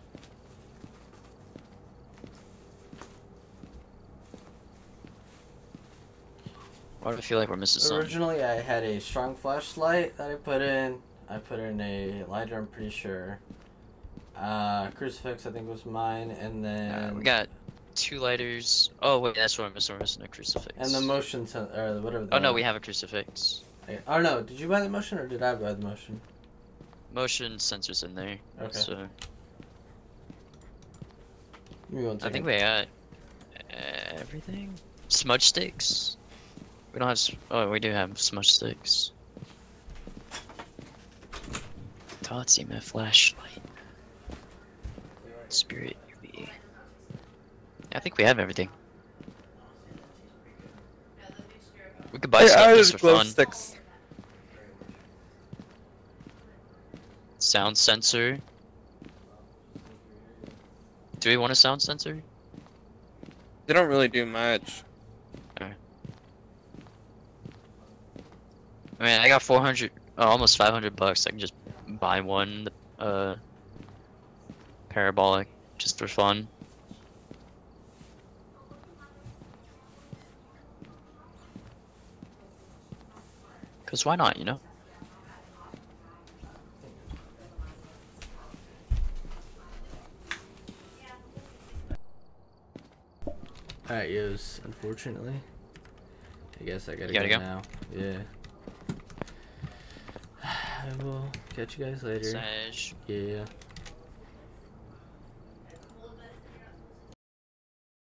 Why do I feel like we're missing something? Originally, I had a strong flashlight that I put in. I put in a lighter, I'm pretty sure. Uh, crucifix, I think, was mine, and then. Alright, we got two lighters. Oh wait, that's what we're missing. We're missing a crucifix. And the motion sen- or whatever. Oh the- no, we have a crucifix. I- Oh no, did you buy the motion or did I buy the motion? Motion sensors in there. Okay. So Give me one I second. think we got everything. Smudge sticks. We don't have. s- Oh, we do have smudge sticks. Dots, E M F, flashlight, spirit, U V. I think we have everything. We could buy Hey, stuff I just have for glow fun. sticks. Sound sensor. Do we want a sound sensor? They don't really do much. I mean, I got four hundred, uh, almost five hundred bucks. I can just buy one, uh, parabolic, just for fun. Cause why not, you know? Alright, yos. Unfortunately, I guess I gotta, You gotta go, go? now. Yeah. I will catch you guys later. Sage. Yeah.